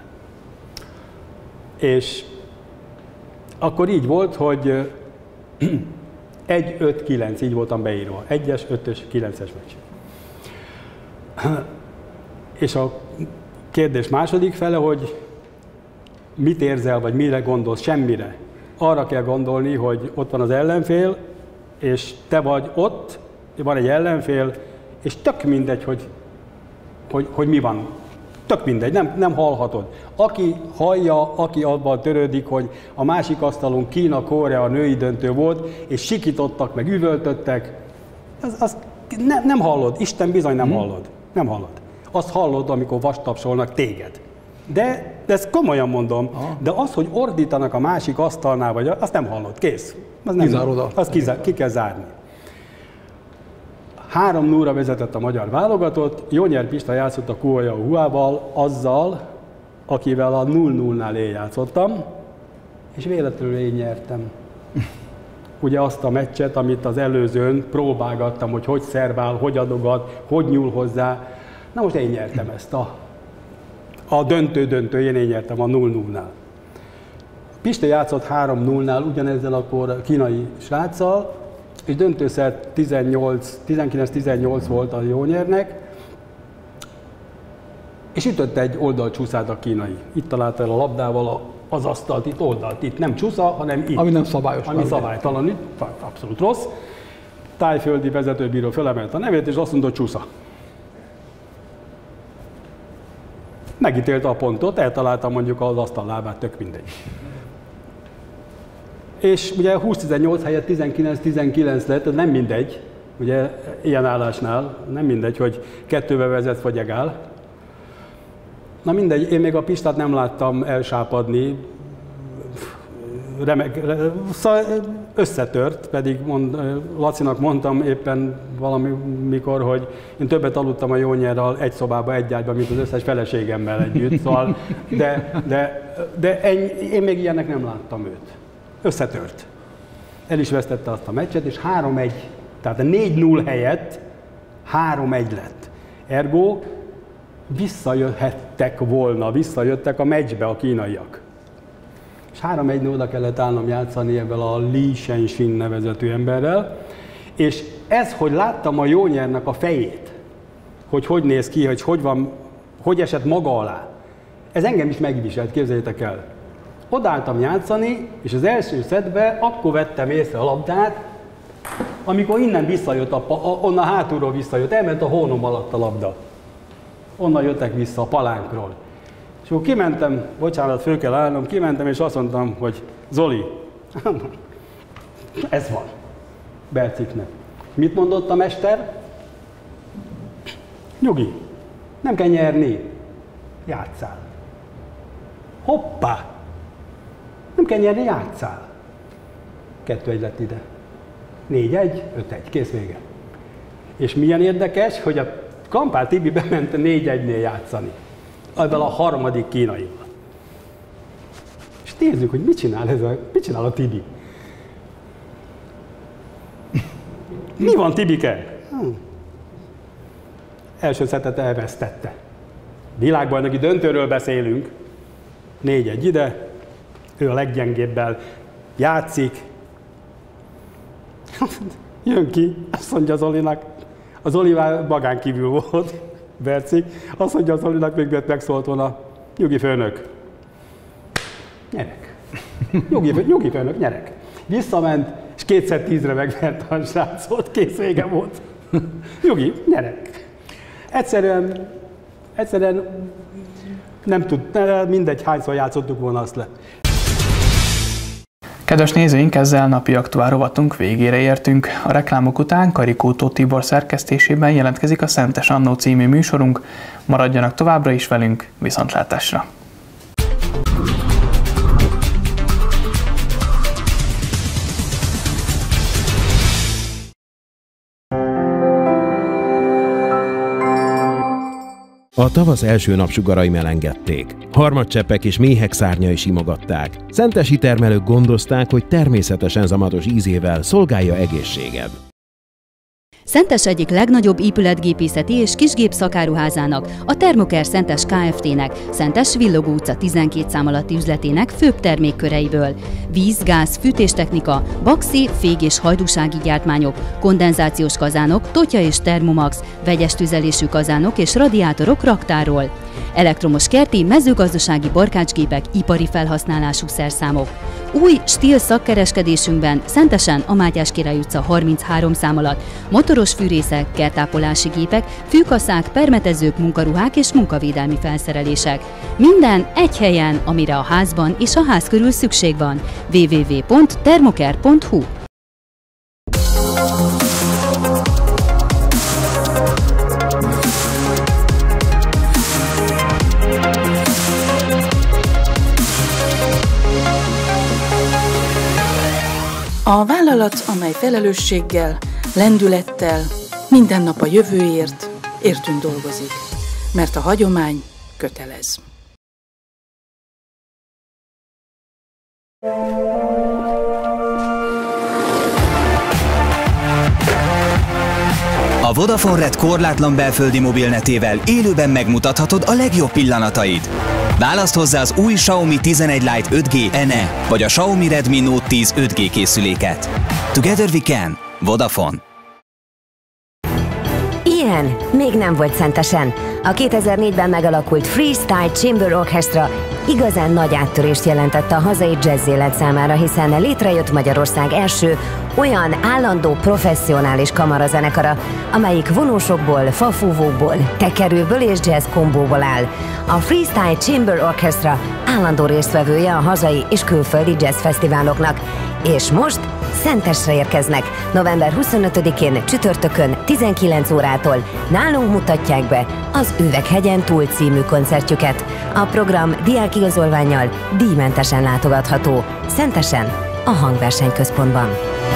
És akkor így volt, hogy 1-5-9, így voltam beírva. 1-es, 5-ös, 9-es meccs. És a kérdés második fele, hogy mit érzel, vagy mire gondolsz? Semmire. Arra kell gondolni, hogy ott van az ellenfél, és te vagy ott, van egy ellenfél, és tök mindegy, hogy mi van. Tök mindegy, nem hallhatod. Aki hallja, aki abban törődik, hogy a másik asztalon Kína, Korea női döntő volt, és sikítottak, meg üvöltöttek, azt nem hallod. Isten bizony nem hallod. Nem hallod. Azt hallod, amikor vastapsolnak téged. De ezt komolyan mondom, de az, hogy ordítanak a másik asztalnál, vagy azt nem hallod. Kész. Az nem Kizárod. Azt ki kell zárni. 3-0-ra vezetett a magyar válogatott, Jónyer Pista játszott a Kuoyahuával, azzal, akivel a 0-0-nál én játszottam, és véletlenül én nyertem. Ugye azt a meccset, amit az előzőn próbálgattam, hogy szervál, hogy adogat, hogy nyúl hozzá. Na most én nyertem ezt a döntő-döntőjén, én nyertem a 0-0-nál. Pista játszott 3-0-nál ugyanezzel akkor kínai sráccal, és döntőszer 19-18 volt a Jónyernek, és ütött egy oldalcsúszát a kínai. Itt találta el a labdával az asztalt, itt oldalt, itt nem csúsza, hanem itt. Ami nem szabályos. Ami szabálytalan, itt abszolút rossz. Tájföldi vezetőbíró felemelt a nevét, és azt mondta, csúsza. Megítélte a pontot, eltalálta mondjuk az asztal lábát, tök mindegy. És ugye 20-18 helyett 19-19 lett, nem mindegy, ugye ilyen állásnál, nem mindegy, hogy 2-vel vezetsz vagy egál. Na mindegy, én még a Pistát nem láttam elsápadni, szóval összetört, pedig Lacinak mondtam éppen valamikor, hogy én többet aludtam a Jónyerral egy szobába, egy ágyban, mint az összes feleségemmel együtt, szóval, de én még ilyennek nem láttam őt. Összetört. El is vesztette azt a meccset, és 3-1, tehát a 4-0 helyett 3-1 lett. Ergo visszajöttek a meccsbe a kínaiak. És 3-1-0-ra kellett állnom játszani ebben a Li Chengxin nevezetű emberrel, és ez, hogy láttam a Jónyernek a fejét, hogy néz ki, hogy esett maga alá, ez engem is megviselt, képzeljétek el. Odálltam játszani, és az első szettbe akkor vettem észre a labdát, amikor innen visszajött, onnan hátulról visszajött, elment a hónom alatt a labda. Onnan jöttek vissza a palánkról. És akkor kimentem, bocsánat, föl kell állnom, kimentem, és azt mondtam, hogy Zoli, Ez van Berciknek. Mit mondott a mester? Nyugi, nem kell nyerni, játsszál. Hoppá! Nem kell nyerni, játsszál. 2-1 lett ide. 4-1, 5-1, kész, vége. És milyen érdekes, hogy a Kampál Tibi bement 4-1-nél játszani. Abban a harmadik kínaival. És nézzük, hogy mit csinál a Tibi. Mi van, Tibike? Első szettet elvesztette. Világbajnoki döntőről beszélünk. 4-1 ide, ő a leggyengébbel játszik. Jön ki, azt mondja Zolinak, a Zoli magán kívül volt, Bercik, azt mondja Zolinak, még megszólt volna, nyugi főnök, nyerek. Nyugi főnök, nyerek. Visszament, és 2-10-re megverte a srácot, kész, vége volt. Nyugi, nyerek. Egyszerűen nem tud, mindegy, hányszor játszottuk volna, azt le. Kedves nézőink, ezzel napi aktuál rovatunk végére értünk. A reklámok után Karikótó Tibor szerkesztésében jelentkezik a Szentes Annó című műsorunk. Maradjanak továbbra is velünk, viszontlátásra! A tavasz első napsugarai melengedték. Harmadcseppek és méhek szárnyai simogatták. Szentesi termelők gondozták, hogy természetesen zamatos ízével szolgálja egészséged. Szentes egyik legnagyobb épületgépészeti és kisgép szakáruházának, a Thermoker Szentes Kft-nek, Szentes Villogó utca 12 szám alatti üzletének főbb termékköreiből. Víz, gáz, fűtéstechnika, baxi, fég- és hajdúsági gyártmányok, kondenzációs kazánok, totya és termomax, vegyes tüzelésű kazánok és radiátorok raktáról. Elektromos kerti, mezőgazdasági barkácsgépek, ipari felhasználású szerszámok. Új stíl szakkereskedésünkben Szentesen a Mátyás Király utca 33 szám alatt motoros fűrészek, kertápolási gépek, fűkaszák, permetezők, munkaruhák és munkavédelmi felszerelések. Minden egy helyen, amire a házban és a ház körül szükség van. www.thermoker.hu. A vállalat, amely felelősséggel, lendülettel, minden nap a jövőért, értünk dolgozik, mert a hagyomány kötelez. A Vodafone Red korlátlan belföldi mobilnetével élőben megmutathatod a legjobb pillanataid. Válaszd hozzá az új Xiaomi 11 Lite 5G ENE, vagy a Xiaomi Redmi Note 10 5G készüléket. Together we can. Vodafone. Ilyen még nem volt Szentesen. A 2004-ben megalakult Freestyle Chamber Orchestra igazán nagy áttörést jelentett a hazai jazz élet számára, hiszen létrejött Magyarország első olyan állandó professzionális kamarazenekara, amelyik vonósokból, fafúvókból, tekerőből és jazz kombóból áll. A Freestyle Chamber Orchestra állandó résztvevője a hazai és külföldi jazz fesztiváloknak, és most Szentesre érkeznek. November 25-én csütörtökön 19 órától nálunk mutatják be az Üveghegyen túl című koncertjüket. A program diákigazolvánnyal díjmentesen látogatható. Szentesen, a Hangversenyközpontban.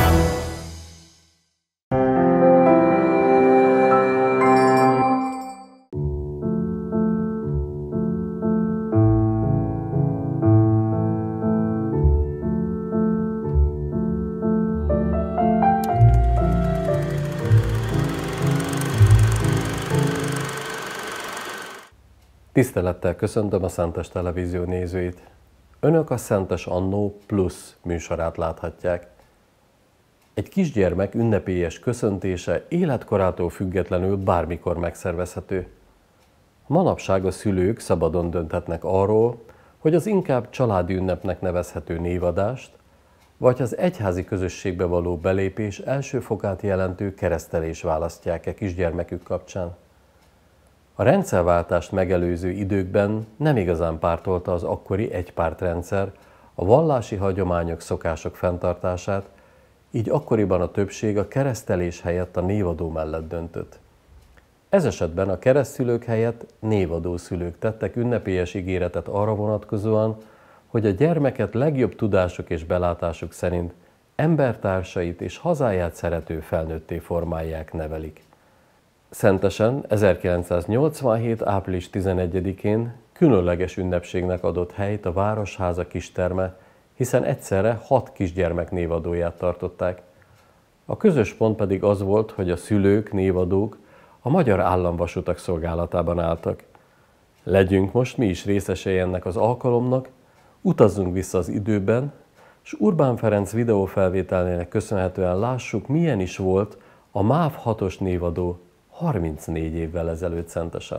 Tisztelettel köszöntöm a Szentes Televízió nézőit. Önök a Szentes Annó Plusz műsorát láthatják. Egy kisgyermek ünnepélyes köszöntése életkorától függetlenül bármikor megszervezhető. Manapság a szülők szabadon dönthetnek arról, hogy az inkább családi ünnepnek nevezhető névadást, vagy az egyházi közösségbe való belépés első fokát jelentő keresztelés választják-e kisgyermekük kapcsán. A rendszerváltást megelőző időkben nem igazán pártolta az akkori egypártrendszer a vallási hagyományok, szokások fenntartását, így akkoriban a többség a keresztelés helyett a névadó mellett döntött. Ez esetben a keresztszülők helyett névadó szülők tettek ünnepélyes ígéretet arra vonatkozóan, hogy a gyermeket legjobb tudásuk és belátásuk szerint embertársait és hazáját szerető felnőtté formálják, nevelik. Szentesen 1987. április 11-én különleges ünnepségnek adott helyt a Városháza kisterme, hiszen egyszerre 6 kisgyermek névadóját tartották. A közös pont pedig az volt, hogy a szülők, névadók a Magyar Államvasutak szolgálatában álltak. Legyünk most mi is részesei ennek az alkalomnak, utazzunk vissza az időben, és Urbán Ferenc videófelvételnének köszönhetően lássuk, milyen is volt a MÁV 6-os névadó 34 évvel ezelőtt Szentesen.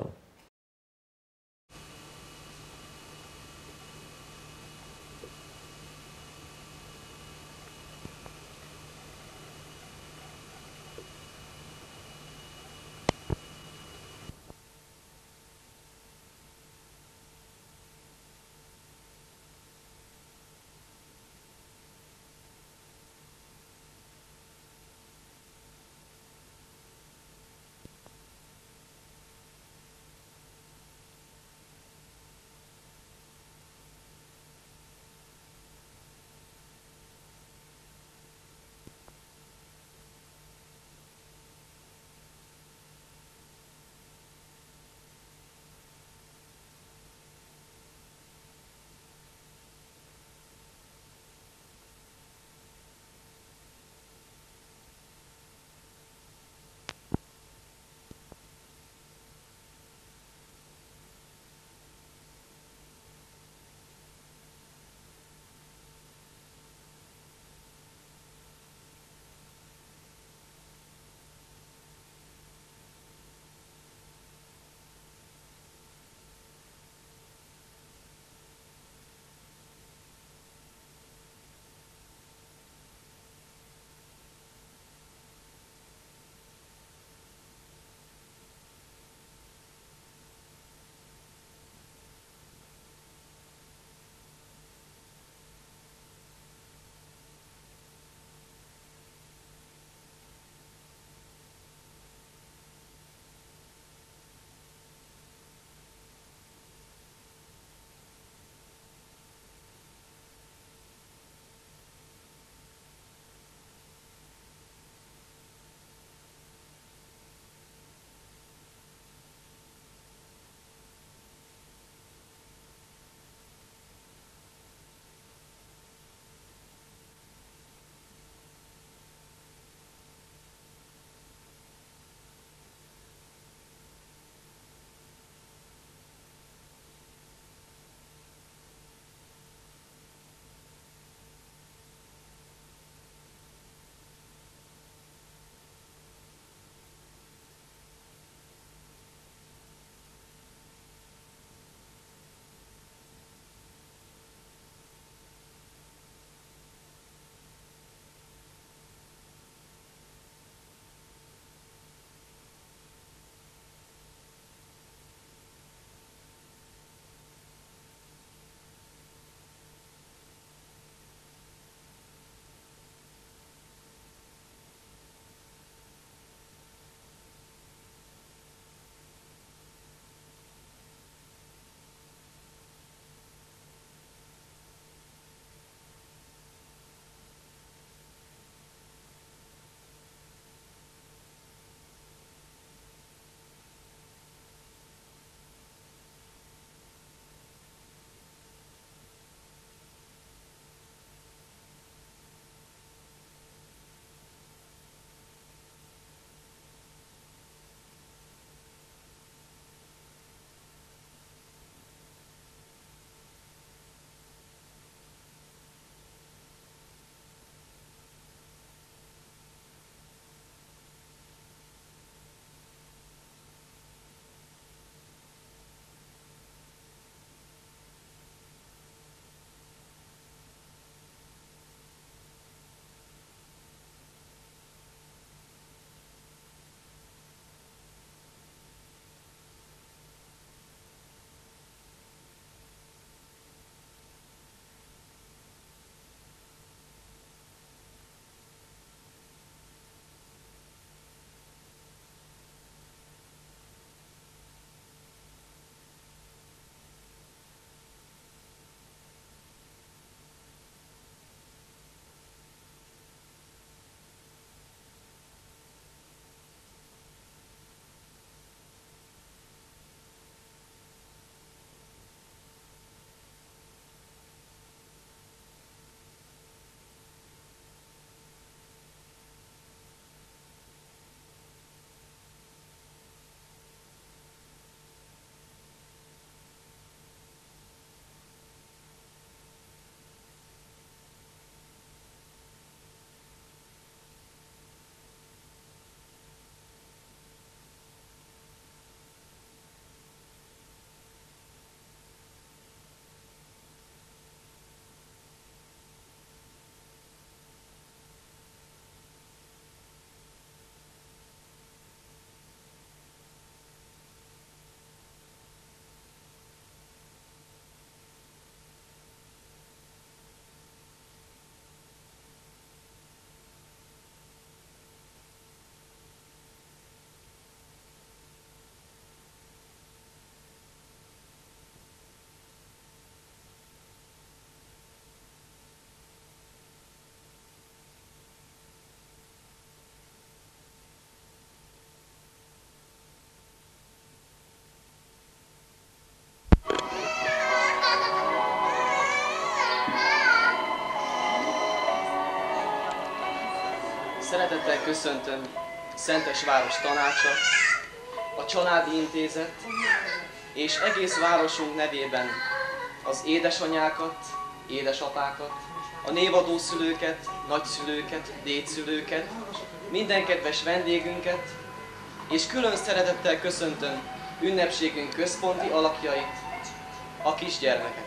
Szeretettel köszöntöm Szentesváros tanácsa, a Családi Intézet és egész városunk nevében az édesanyákat, édesapákat, a névadó szülőket, nagyszülőket, dédszülőket, minden kedves vendégünket, és külön szeretettel köszöntöm ünnepségünk központi alakjait, a kisgyermekeket.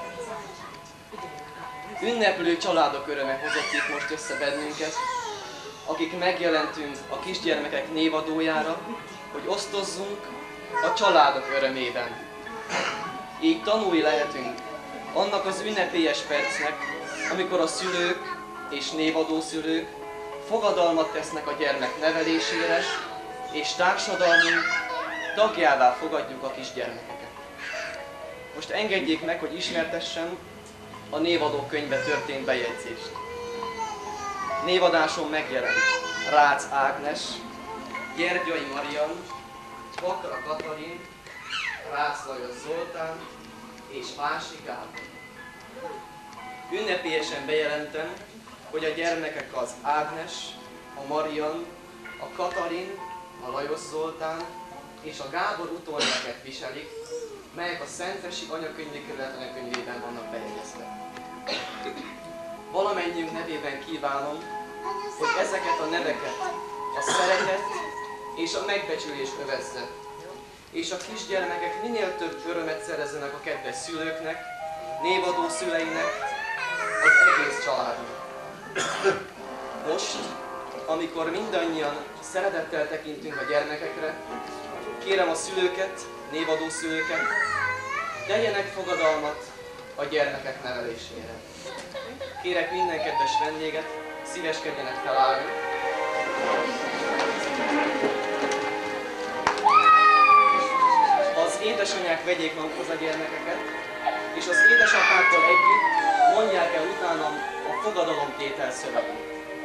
Ünneplő családok öröme hozott itt most össze bennünket, akik megjelentünk a kisgyermekek névadójára, hogy osztozzunk a családok örömében. Így tanúi lehetünk annak az ünnepélyes percnek, amikor a szülők és névadószülők fogadalmat tesznek a gyermek nevelésére, és társadalmunk tagjává fogadjuk a kisgyermekeket. Most engedjék meg, hogy ismertessem a névadó könyvbe történt bejegyzést. Névadáson megjelent Rácz Ágnes, Gyergyai Marian, Bakra Katalin, Rácz Lajos Zoltán és Ási Gábor. Ünnepélyesen bejelentem, hogy a gyermekek az Ágnes, a Marian, a Katalin, a Lajos Zoltán és a Gábor utóneveket viselik, melyek a Szentesi Anyakönyvi Követelő könyvében vannak bejegyezve. Valamennyiünk nevében kívánom, hogy ezeket a neveket a szeretet és a megbecsülés övezze, és a kisgyermekek minél több örömet szerezzenek a kedves szülőknek, névadó szüleinek, az egész családnak. Most, amikor mindannyian szeretettel tekintünk a gyermekekre, kérem a szülőket, névadó szülőket, tegyenek fogadalmat a gyermekek nevelésére. Kérek minden kedves vendéget, szíveskedjenek felállni. Az édesanyák vegyék magukhoz a gyermekeket, és az édesapákkal együtt mondják el utána a fogadalomtétel szöveget.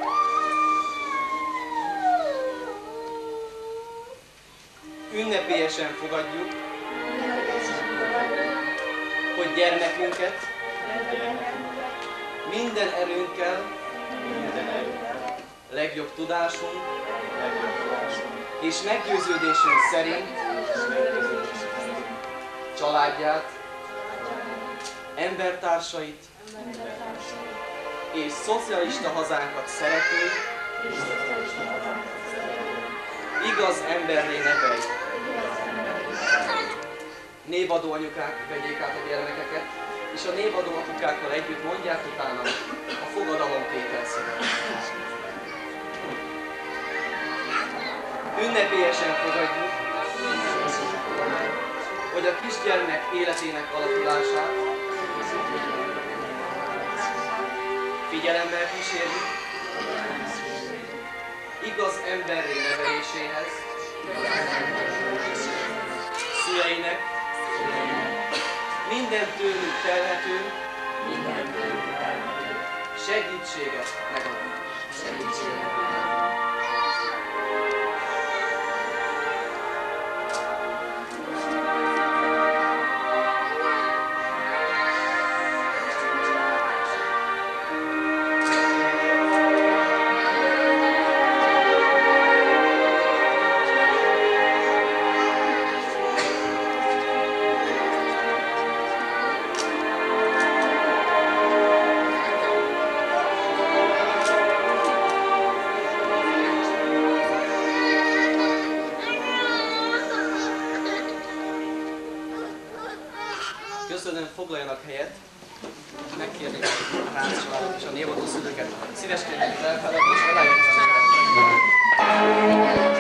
Ünnepélyesen fogadjuk, hogy gyermekünket minden erőnkkel, legjobb tudásunk és meggyőződésünk szerint családját, embertársait és szocialista hazánkat szerető, igaz emberré neveljük. Névadó anyukák vegyék át a gyermekeket, és a névadó apukákkal együtt mondják utána a fogadalomtétel szöveget. Ünnepélyesen fogadjuk, hogy a kisgyermek életének alakulását figyelemmel kísérjük, igaz emberré neveléséhez, szüleinek minden tőlünk telhető segítséget megadunk. Köszönöm, foglaljanak helyet. Megkérném a Rácz családot és a névadó szülőket. Szíveskedjenek felfelé, és aláírják a szöveget.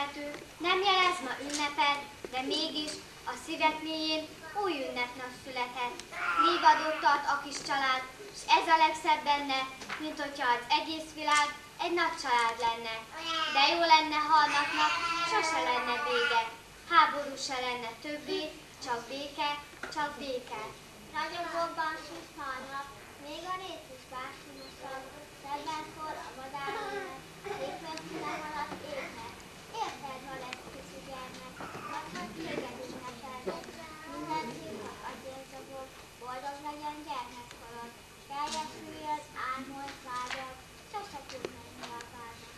követő, nem jelez ma ünnepet, de mégis a szívek mélyén új ünnepnap született. Névadót tart a kis család, és ez a legszebb benne, mint hogyha az egész világ egy nagy család lenne. De jó lenne, ha a napnak sose lenne vége. Háború se lenne többé, csak béke, csak béke. Ragyogóban süt a nap, még a rész is bársonyosabb, szebbenkor a madárőnek, szép megszülem alatt élnek. Érted, ha lesz kicsi gyermek, vagy hogy téged ünnepelnek. Minden szívnak adjél zabog, boldog legyen gyermekkorod. Teljesülj az álmod, vágyad, sose tud menni a várnak.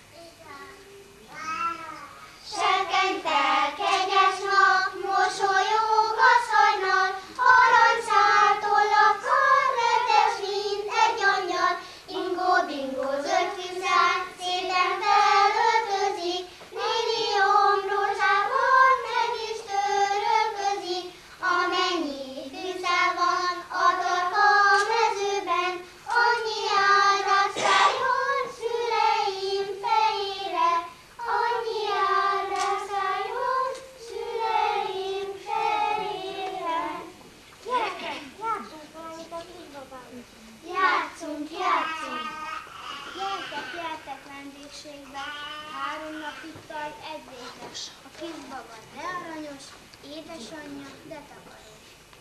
Serkentel, kegyes nap, mosolyog a szajnal, aranyszál tollakkal, rendes, mint egy angyal. Ingó-bingó zöld fűszál, szépen felöltözik, millióm rózsával meg is törölközik. Amennyi fűszál van a torka mezőben, annyi áldás szálljon szüleim fejére, annyi áldás szálljon szüleim fejére. Gyerekek, játszunk valamit a kisbabám. Játszunk, játszunk! Gyertek, gyertek vendégségbe, 3 nap itt tart egy végre. A kisbaba de aranyos, édesanyja de takaros.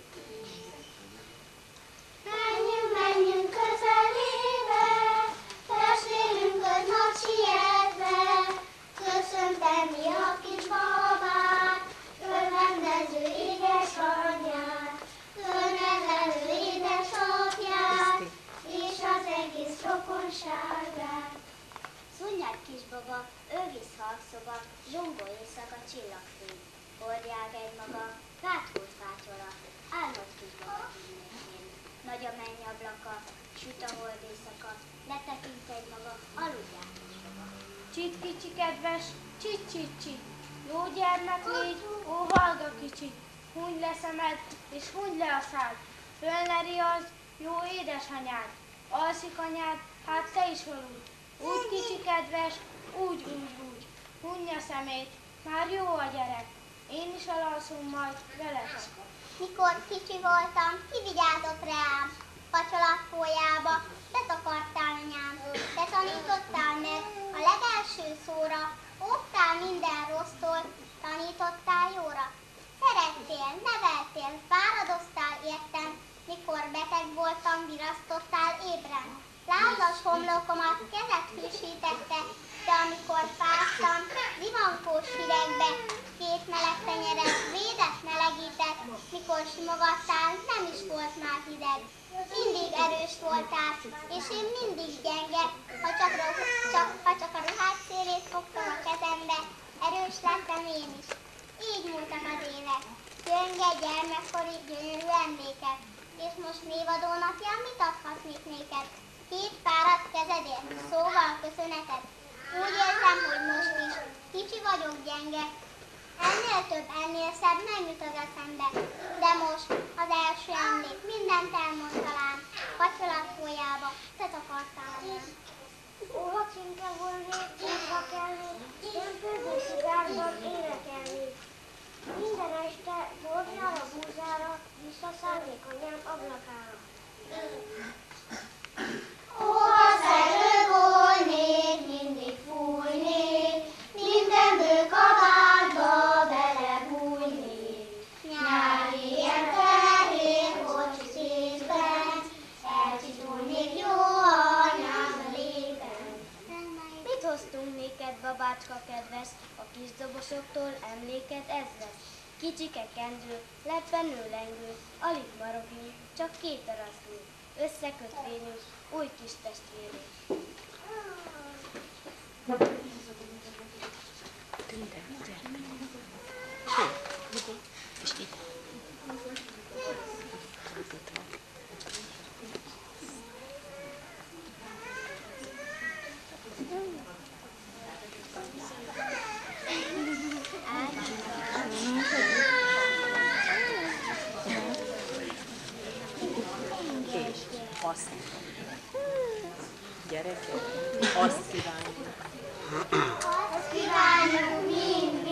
Menjünk, menjünk közelébe, testvérünkhöz nagy sietve, köszöntem mi a kis babát, örvendező édesanyját, örnevelő édesapját, és az egész rokonságát. Szunnyad kisbaba, ővisz halkszoba, zsongó éjszaka csillagfény. Hordják egy maga, gátholt fátyola, álmod kisbaba kívülésén. Nagy a mennyablaka, süt a hold éjszaka, letekint egy maga, aludják kisbaba. Csit kicsi kedves, csit csit csit, jó gyermek légy, ó hallga kicsit, hunyd le szemed, és hunyd le a szád, fölneri az jó édesanyád, alszik anyád, hát te is aludj, úgy kicsi kedves, úgy, hunyd a szemét, már jó a gyerek, én is elalszom majd veletek. Mikor kicsi voltam, kivigyázott rám, kacsalakfójába, betakartál anyám, te tanítottál meg a legelső szóra, óvtál minden rossztól, tanítottál jóra. Szerettél, neveltél, fáradoztál értem, mikor beteg voltam, virasztottál ébren. Lázas homlokomat kezed frissítette, de amikor fáztam, zivankós hidegbe, 2 meleg tenyeret védett melegített, mikor simogattál, nem is volt már hideg. Mindig erős voltál, és én mindig gyenge, ha csak a ruhád szélét fogtam a kezembe, erős lettem én is. Így múltak az évek, gyönge gyermekkori gyönyörű emlékek, és most névadó napján mit adhatnék néked? 2 fáradt kezedért, szóval köszönetet. Úgy érzem, hogy most is, kicsi vagyok gyenge, ennél több, ennél szebb nem jut az eszembe, de most az első emlék mindent elmond talán, kacsalakfójába, te takartál anyám. Ó, ha csinke volnék, útba kelnék, én pőzőszugárban énekelnék. Minden este borjára, búzára, visszaszállnék anyám ablakára. Ó, ha szerő volnék, mindig fújnék, minden bő kabátba belebújnék. Nyári ilyen fehér kocsi szépen, elcsitulnék jó anyám lében. Mit hoztunk néked, babácska kedves, a kis dobosoktól emléket ezres? Kicsike kendő, leppenő lengő, alig marogni, csak 2 araszló, összekötvényű, új kis testvérünk. És ide. És azt gyerekek, azt kívánjuk. Azt kívánjuk mind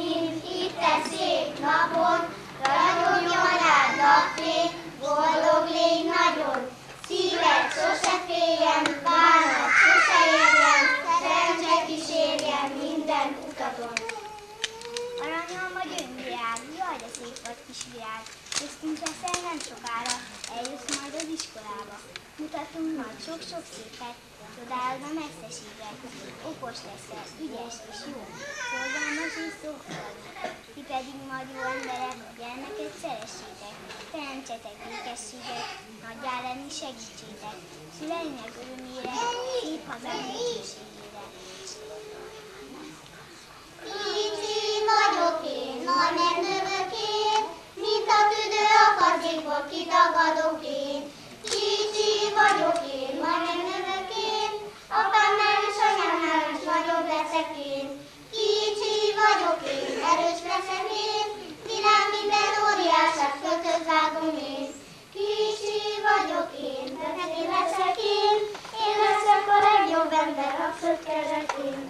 szép vagy kis virág, köztünk leszel nem sokára, eljössz majd az iskolába. Mutatunk majd sok-sok szépet, csodálod a messzeséget. Okos leszel, ügyes és jó, szolgálmas és szófogadó. Ti pedig majd jó emberek, a gyermeket szeressétek, teremtsetek békességet, nagyjá lenni segítsétek, szüleinek örömére, szép hazánk dicsőségére. Kicsi vagyok én, nagy megnövök én, mint a tüdő a kazékból kitagadok én. Kicsi vagyok én, nagy megnövök én, apámnál és anyámnál is nagyobb leszek én. Kicsi vagyok én, erős leszek én, világ minden óriását kötöz vágom én. Kicsi vagyok én, én leszek én leszek a legjobb ember, a földkezek én.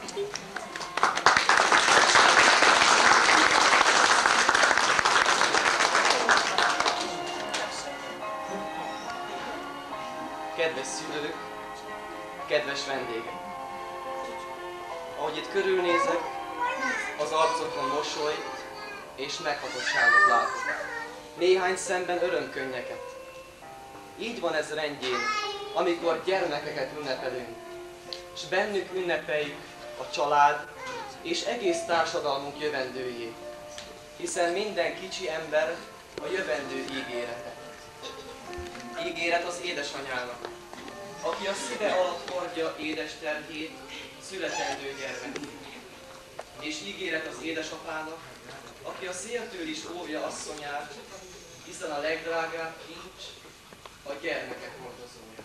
Kedves szülők, kedves vendégek! Ahogy itt körülnézek, az arcokon mosolyt és meghatottságot látok. Néhány szemben örömkönnyeket. Így van ez rendjén, amikor gyermekeket ünnepelünk, és bennük ünnepeljük a család és egész társadalmunk jövendőjét, hiszen minden kicsi ember a jövendő ígérete. Ígéret az édesanyának, aki a szíve alatt hordja édes terhét, születendő gyermekét. És ígéret az édesapának, aki a széltől is óvja asszonyát, hiszen a legdrágább kincs a gyermekek hordozója.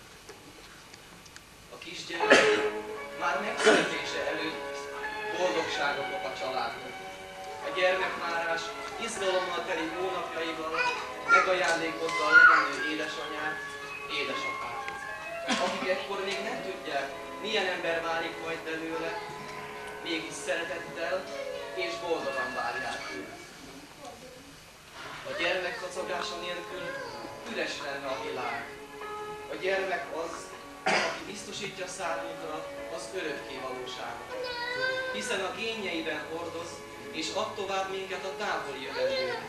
A kisgyermek már megszületése előtt boldogságot kap a családnak. A gyermekvárás izgalommal teli hónapjaival megajándékozza a leendő édesanyát, édesapát, akik ekkor még nem tudják, milyen ember válik majd belőle, mégis szeretettel és boldogan várják őt. A gyermek kacagása nélkül üres lenne a világ. A gyermek az, aki biztosítja számunkra az örökké valóságot, hiszen a génjeiben hordoz és ad tovább minket a távoli jövendőre.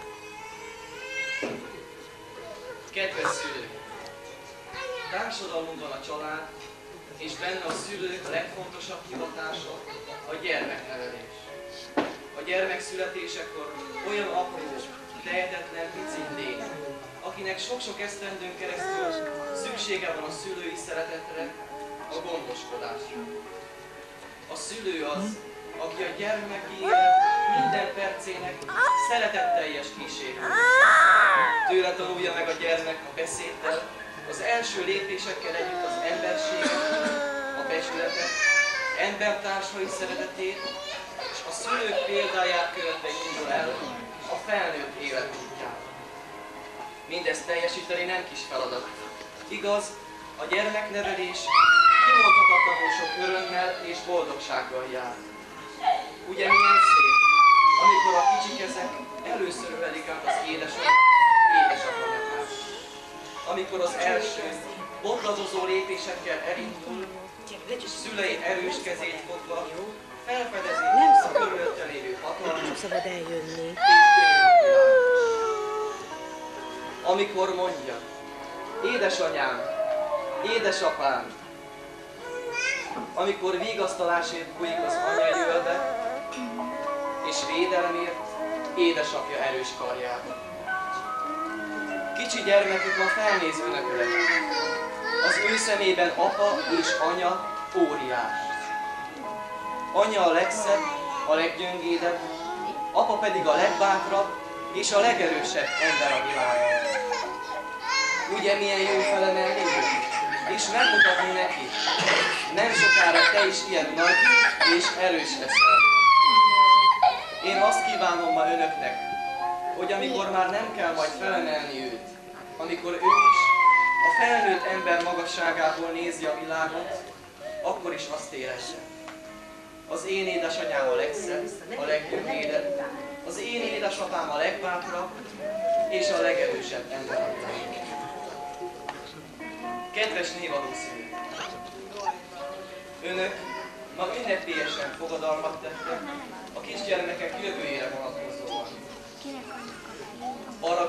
Kedves szülők! Társadalmunkban a család, és benne a szülők legfontosabb hivatása a gyermeknevelés. A gyermek születésekor olyan apró, tehetetlen picindék, akinek sok-sok esztendőn keresztül szüksége van a szülői szeretetre, a gondoskodásra. A szülő az, aki a gyermeki élet minden percének szeretetteljes kísérő. Tőle tanulja meg a gyermek a beszéddel, az első lépésekkel együtt az emberséget, a becsületet, embertársai szeretetét, és a szülők példáját követve indul el a felnőtt életútján. Mindezt teljesíteni nem kis feladat. Igaz, a gyermeknevelés kimondhatatlanul sok örömmel és boldogsággal jár. Ugye milyen szép, amikor a kicsi kezek először ölelik át az édesapa nyakát. Amikor az első, botladozó lépésekkel elindul, szülei erős kezét fogva, felfedezi a körülötte lévő hatalmat. Nem szabad eljönni. Amikor mondja, édesanyám, édesapám, amikor vigasztalásért bújik az anyai ölbe, és védelemért édesapja erős karjába. Kicsi gyermekük ma felnéz önökre. Az ő szemében apa és anya óriás. Anya a legszebb, a leggyöngédebb, apa pedig a legbátrabb és a legerősebb ember a világon. Ugye milyen jó felemelni és megmutatni neki, nem sokára te is ilyen nagy és erős leszel. Én azt kívánom ma önöknek, hogy amikor már nem kell majd felemelni őt, amikor ő is a felnőtt ember magasságából nézi a világot, akkor is azt érezze. Az én édesanyám a legszebb, a leggyöngédebb, az én édesapám a legbátrabb és a legerősebb ember a világon. Kedves névadószülők! Önök ma ünnepélyesen fogadalmat tettek a kisgyermekek jövőjére vonatkozóan.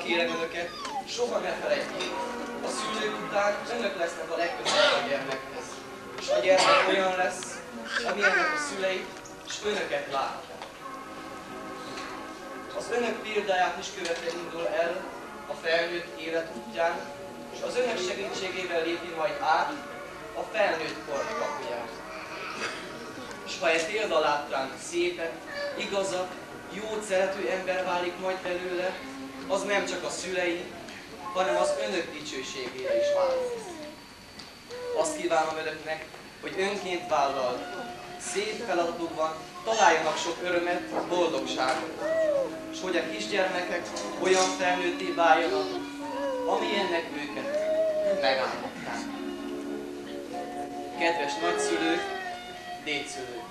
kérem önöket, soha ne felejtjék, a szülők után önök lesznek a legközelebb a gyermekhez. És a gyermek olyan lesz, amilyennek a szüleit, és önöket látják. Az önök példáját is követve indul el a felnőtt élet útján, és az önök segítségével lépi majd át a felnőtt kor kapuját. És ha egy példa láttán szépet, igazat, jót szerető ember válik majd belőle, az nem csak a szülei, hanem az önök dicsőségére is válik. Azt kívánom önöknek, hogy önként vállalt, szép feladatukban találjanak sok örömet, boldogságot, és hogy a kisgyermekek olyan felnőtté váljanak, amilyennek őket megálmodták. Kedves nagyszülők, dédszülők!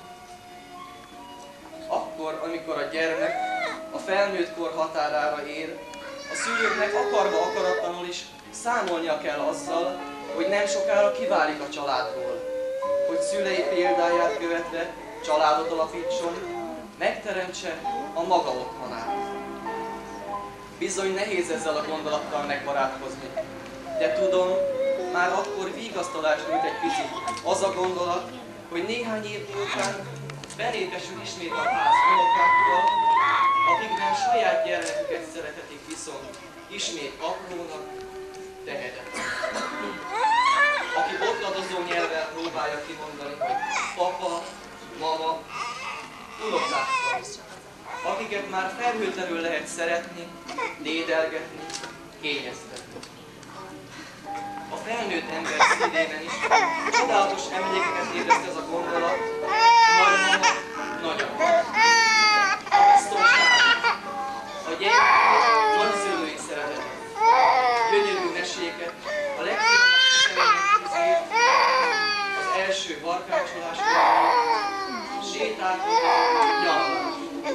Akkor, amikor a gyermek a felnőtt kor határára ér, a szülőknek akarva akaratlanul is számolnia kell azzal, hogy nem sokára kiválik a családról, hogy szülei példáját követve családot alapítson, megteremtse a maga otthonát. Bizony nehéz ezzel a gondolattal megbarátkozni, de tudom, már akkor vigasztalást nyújt egy picit az a gondolat, hogy néhány év után belépesül ismét a ház unokákkal, akikben saját gyermeküket szeretetik viszont ismét aprónak, tehetetlen. Aki botladozó nyelvvel próbálja kimondani, hogy papa, mama, unokákkal, akiket már felhőtlenül lehet szeretni, dédelgetni, kényeztetni. A felnőtt ember szívében is csodálatos emlékeket ébreszt ez a gondolat, nagymama, nagyapa. A biztonságot, a gyermek nagyszülői szeretetet, gyönyörű meséket, a legkülönbözőbb közé, az első barkácsoláskor, sétálkor, nyaralás.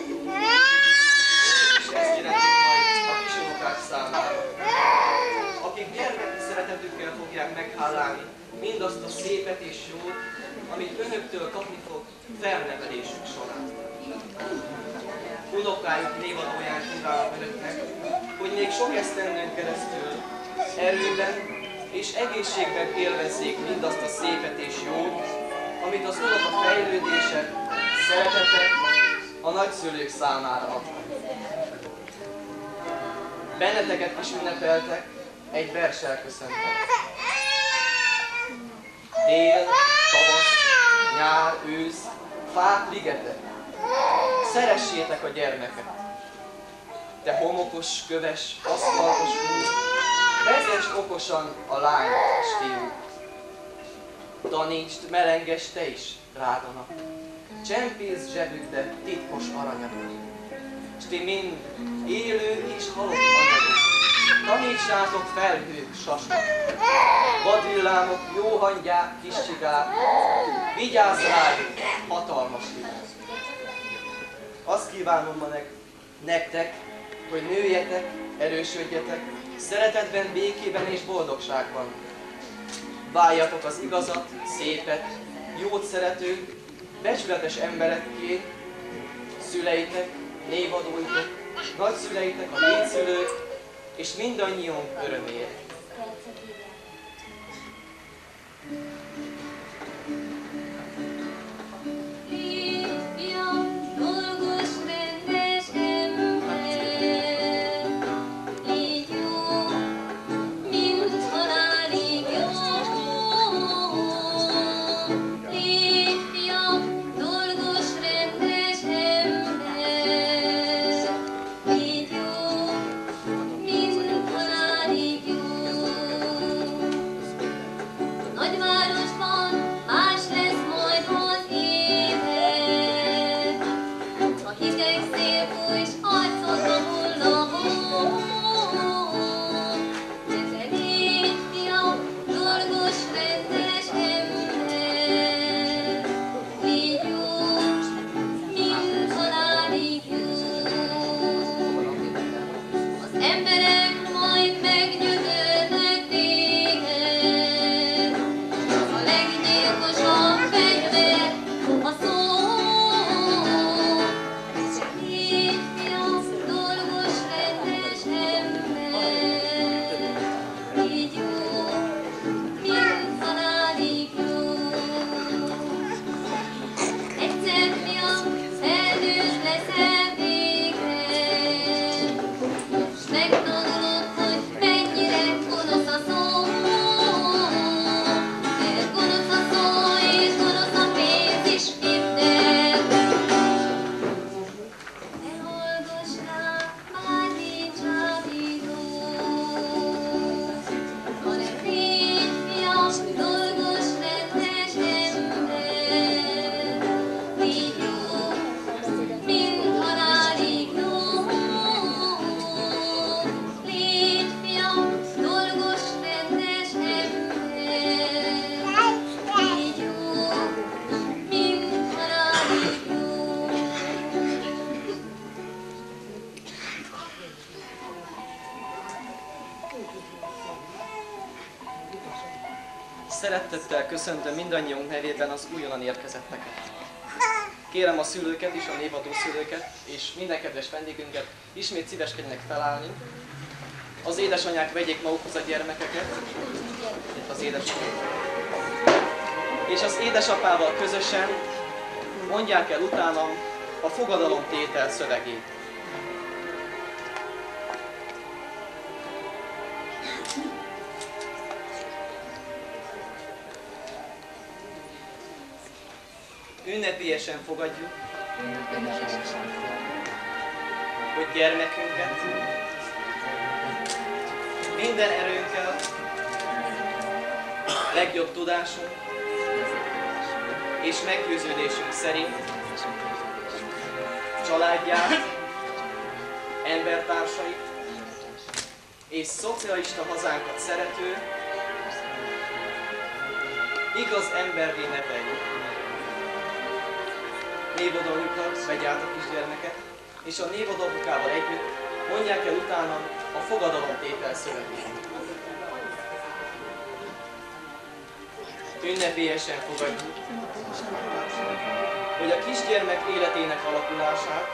És ezt jelentik majd a kisunokák számára, akik gyermeki szeretetükkel fogják meghálálni mindazt a szépet és jót, amit önöktől kapni fog felnevelésük során. Unokájuk névadóján kívánom önöknek, hogy még sok esztendőn keresztül erőben és egészségben élvezzék mindazt a szépet és jót, amit az unoka fejlődése, szeretete a nagyszülők számára ad. Benneteket is ünnepeltek, egy verssel köszöntek. Tél, tavasz, nyár, ősz, fák, ligetek. Szeressétek a gyermeket. Te homokos, köves, aszfaltos út, vezess okosan a lányt és fiút. Tanítsd, melenges te is, drága nap. Csempész zsebükbe titkos aranyatot. S ti mind élő és halott anyagok. Tanítsátok felhők, sasok, vadvillámok, jó hangyák, kis csigák, vigyázz rájuk, hatalmas világ. Azt kívánom ma nektek, hogy nőjetek, erősödjetek, szeretetben, békében és boldogságban. Váljatok az igazat, szépet, jót szerető, becsületes emberekké, szüleitek, névadóitok, nagyszüleitek, a dédszülők, és mindannyiunk örömére. Szeretettel köszöntöm mindannyiunk nevében az újonnan érkezetteket. Kérem a szülőket is, a névadó szülőket, és minden kedves vendégünket ismét szíveskedjenek felállni. Az édesanyák vegyék magukhoz a gyermekeket, az édesanyák. És az édesapával közösen mondják el utánam a fogadalomtétel szövegét. Ünnepélyesen fogadjuk, hogy gyermekünket minden erőnkkel, legjobb tudásunk és meggyőződésünk szerint családját, embertársait és szocialista hazánkat szerető, igaz emberré neveljük. Névadójukat vegy át a kisgyermeket, és a névadóapukával együtt mondják el utána a fogadalomtétel szövegét. Ünnepélyesen fogadjuk, hogy a kisgyermek életének alakulását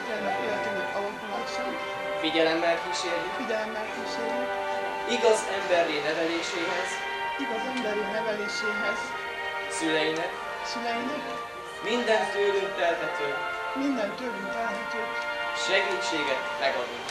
figyelemmel kísérjük, igaz emberré neveléséhez, szüleinek, minden tőlünk telhető segítséget megadunk.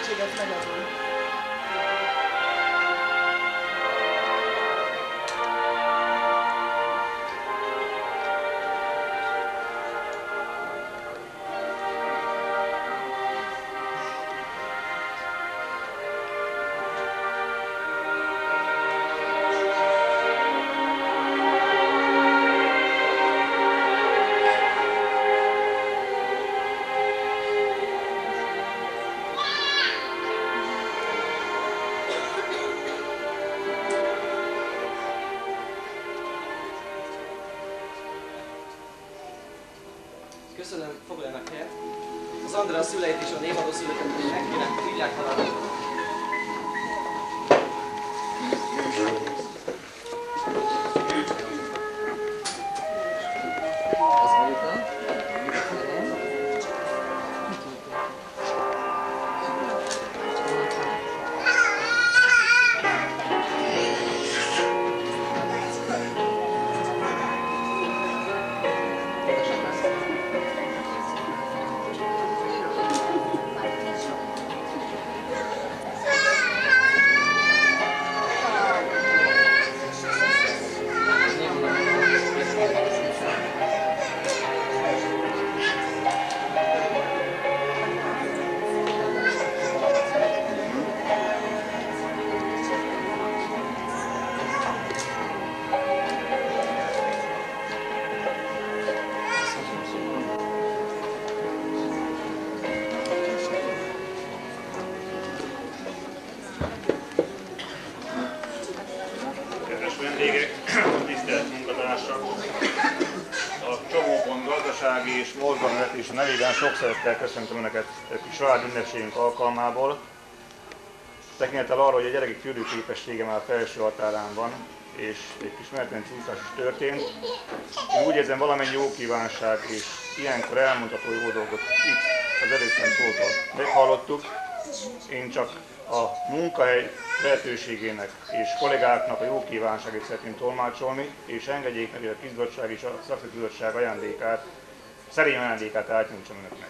Köszönöm, foglaljanak helyet. Az Andrea szüleit és a névadó szülőket megkérem, hívják találatokat. És mozgalomvetés nevében sok szeretettel köszöntöm Önöket kis családünnepségünk alkalmából. Tekintettel arra, hogy a gyerekek fürdőképessége már felső határán van, és egy kis menetrend csúszás is történt. Én úgy érzem, valamennyi jó kívánság és ilyenkor elmondható jó dolgot itt az előttem szóltól meghallottuk. Én csak a munkahely lehetőségének és kollégáknak a jó kívánságét szeretném tolmácsolni, és engedjék meg, hogy a Kisbizottság és a Szakbizottság ajándékát, szerény ajándékát átnyújtsam Önöknek.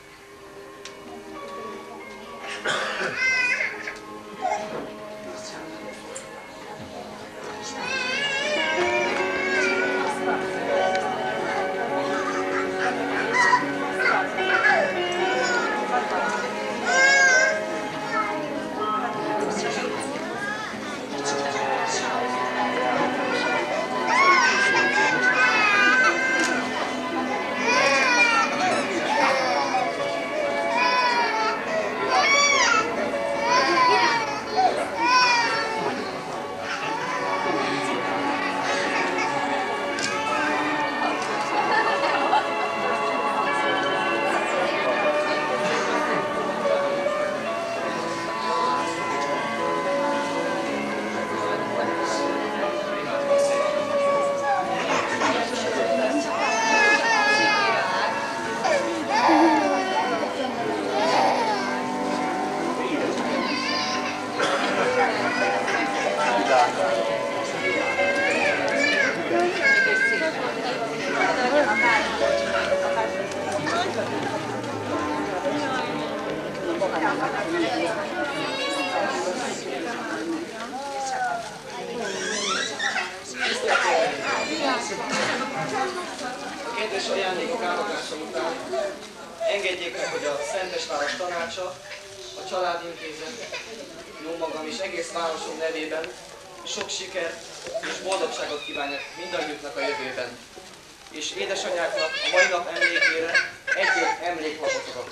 A kedves ajándékok átadása után engedjék meg, hogy a Szentesváros Tanácsa, a Családintézet, jó magam és egész városom nevében sok sikert és boldogságot kívánjak mindannyiuknak a jövőben. És édesanyáknak a mai nap emlékére egy-egy emléklapot adok.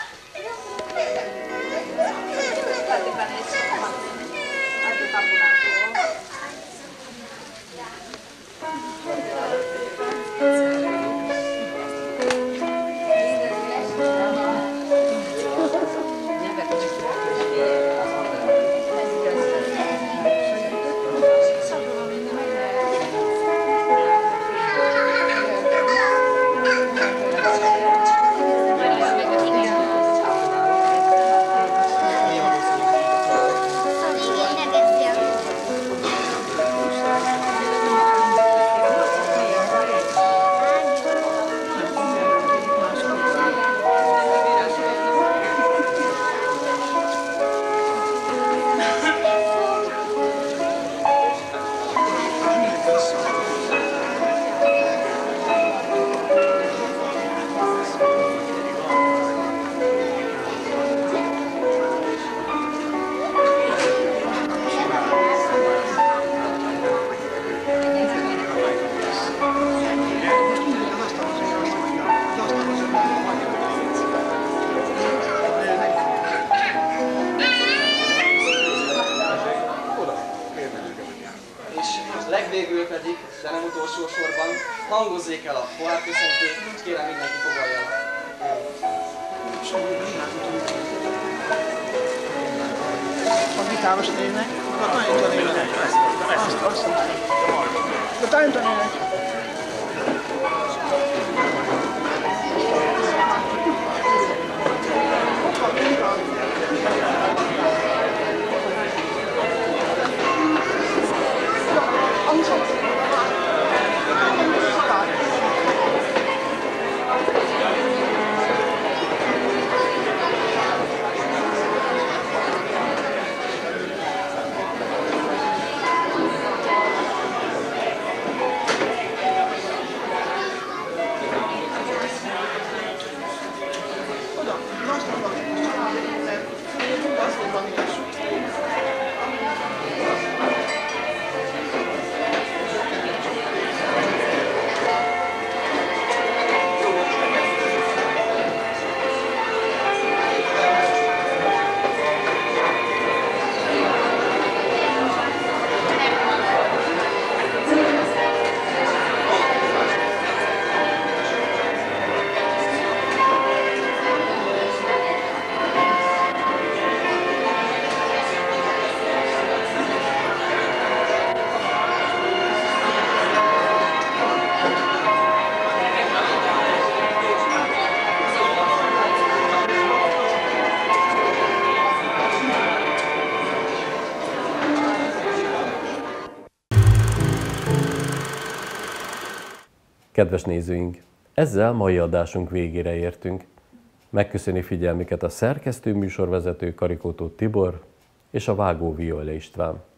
Legvégül pedig, de nem utolsó sorban, hangozzék el a pohárköszöntő, kérem mindenki fogadja el. A gitáros nének, a tanítanének. A tanítanének. Kedves nézőink, ezzel mai adásunk végére értünk. Megköszöni figyelmüket a szerkesztő műsorvezető Karikó Tóth Tibor és a vágó Viola István.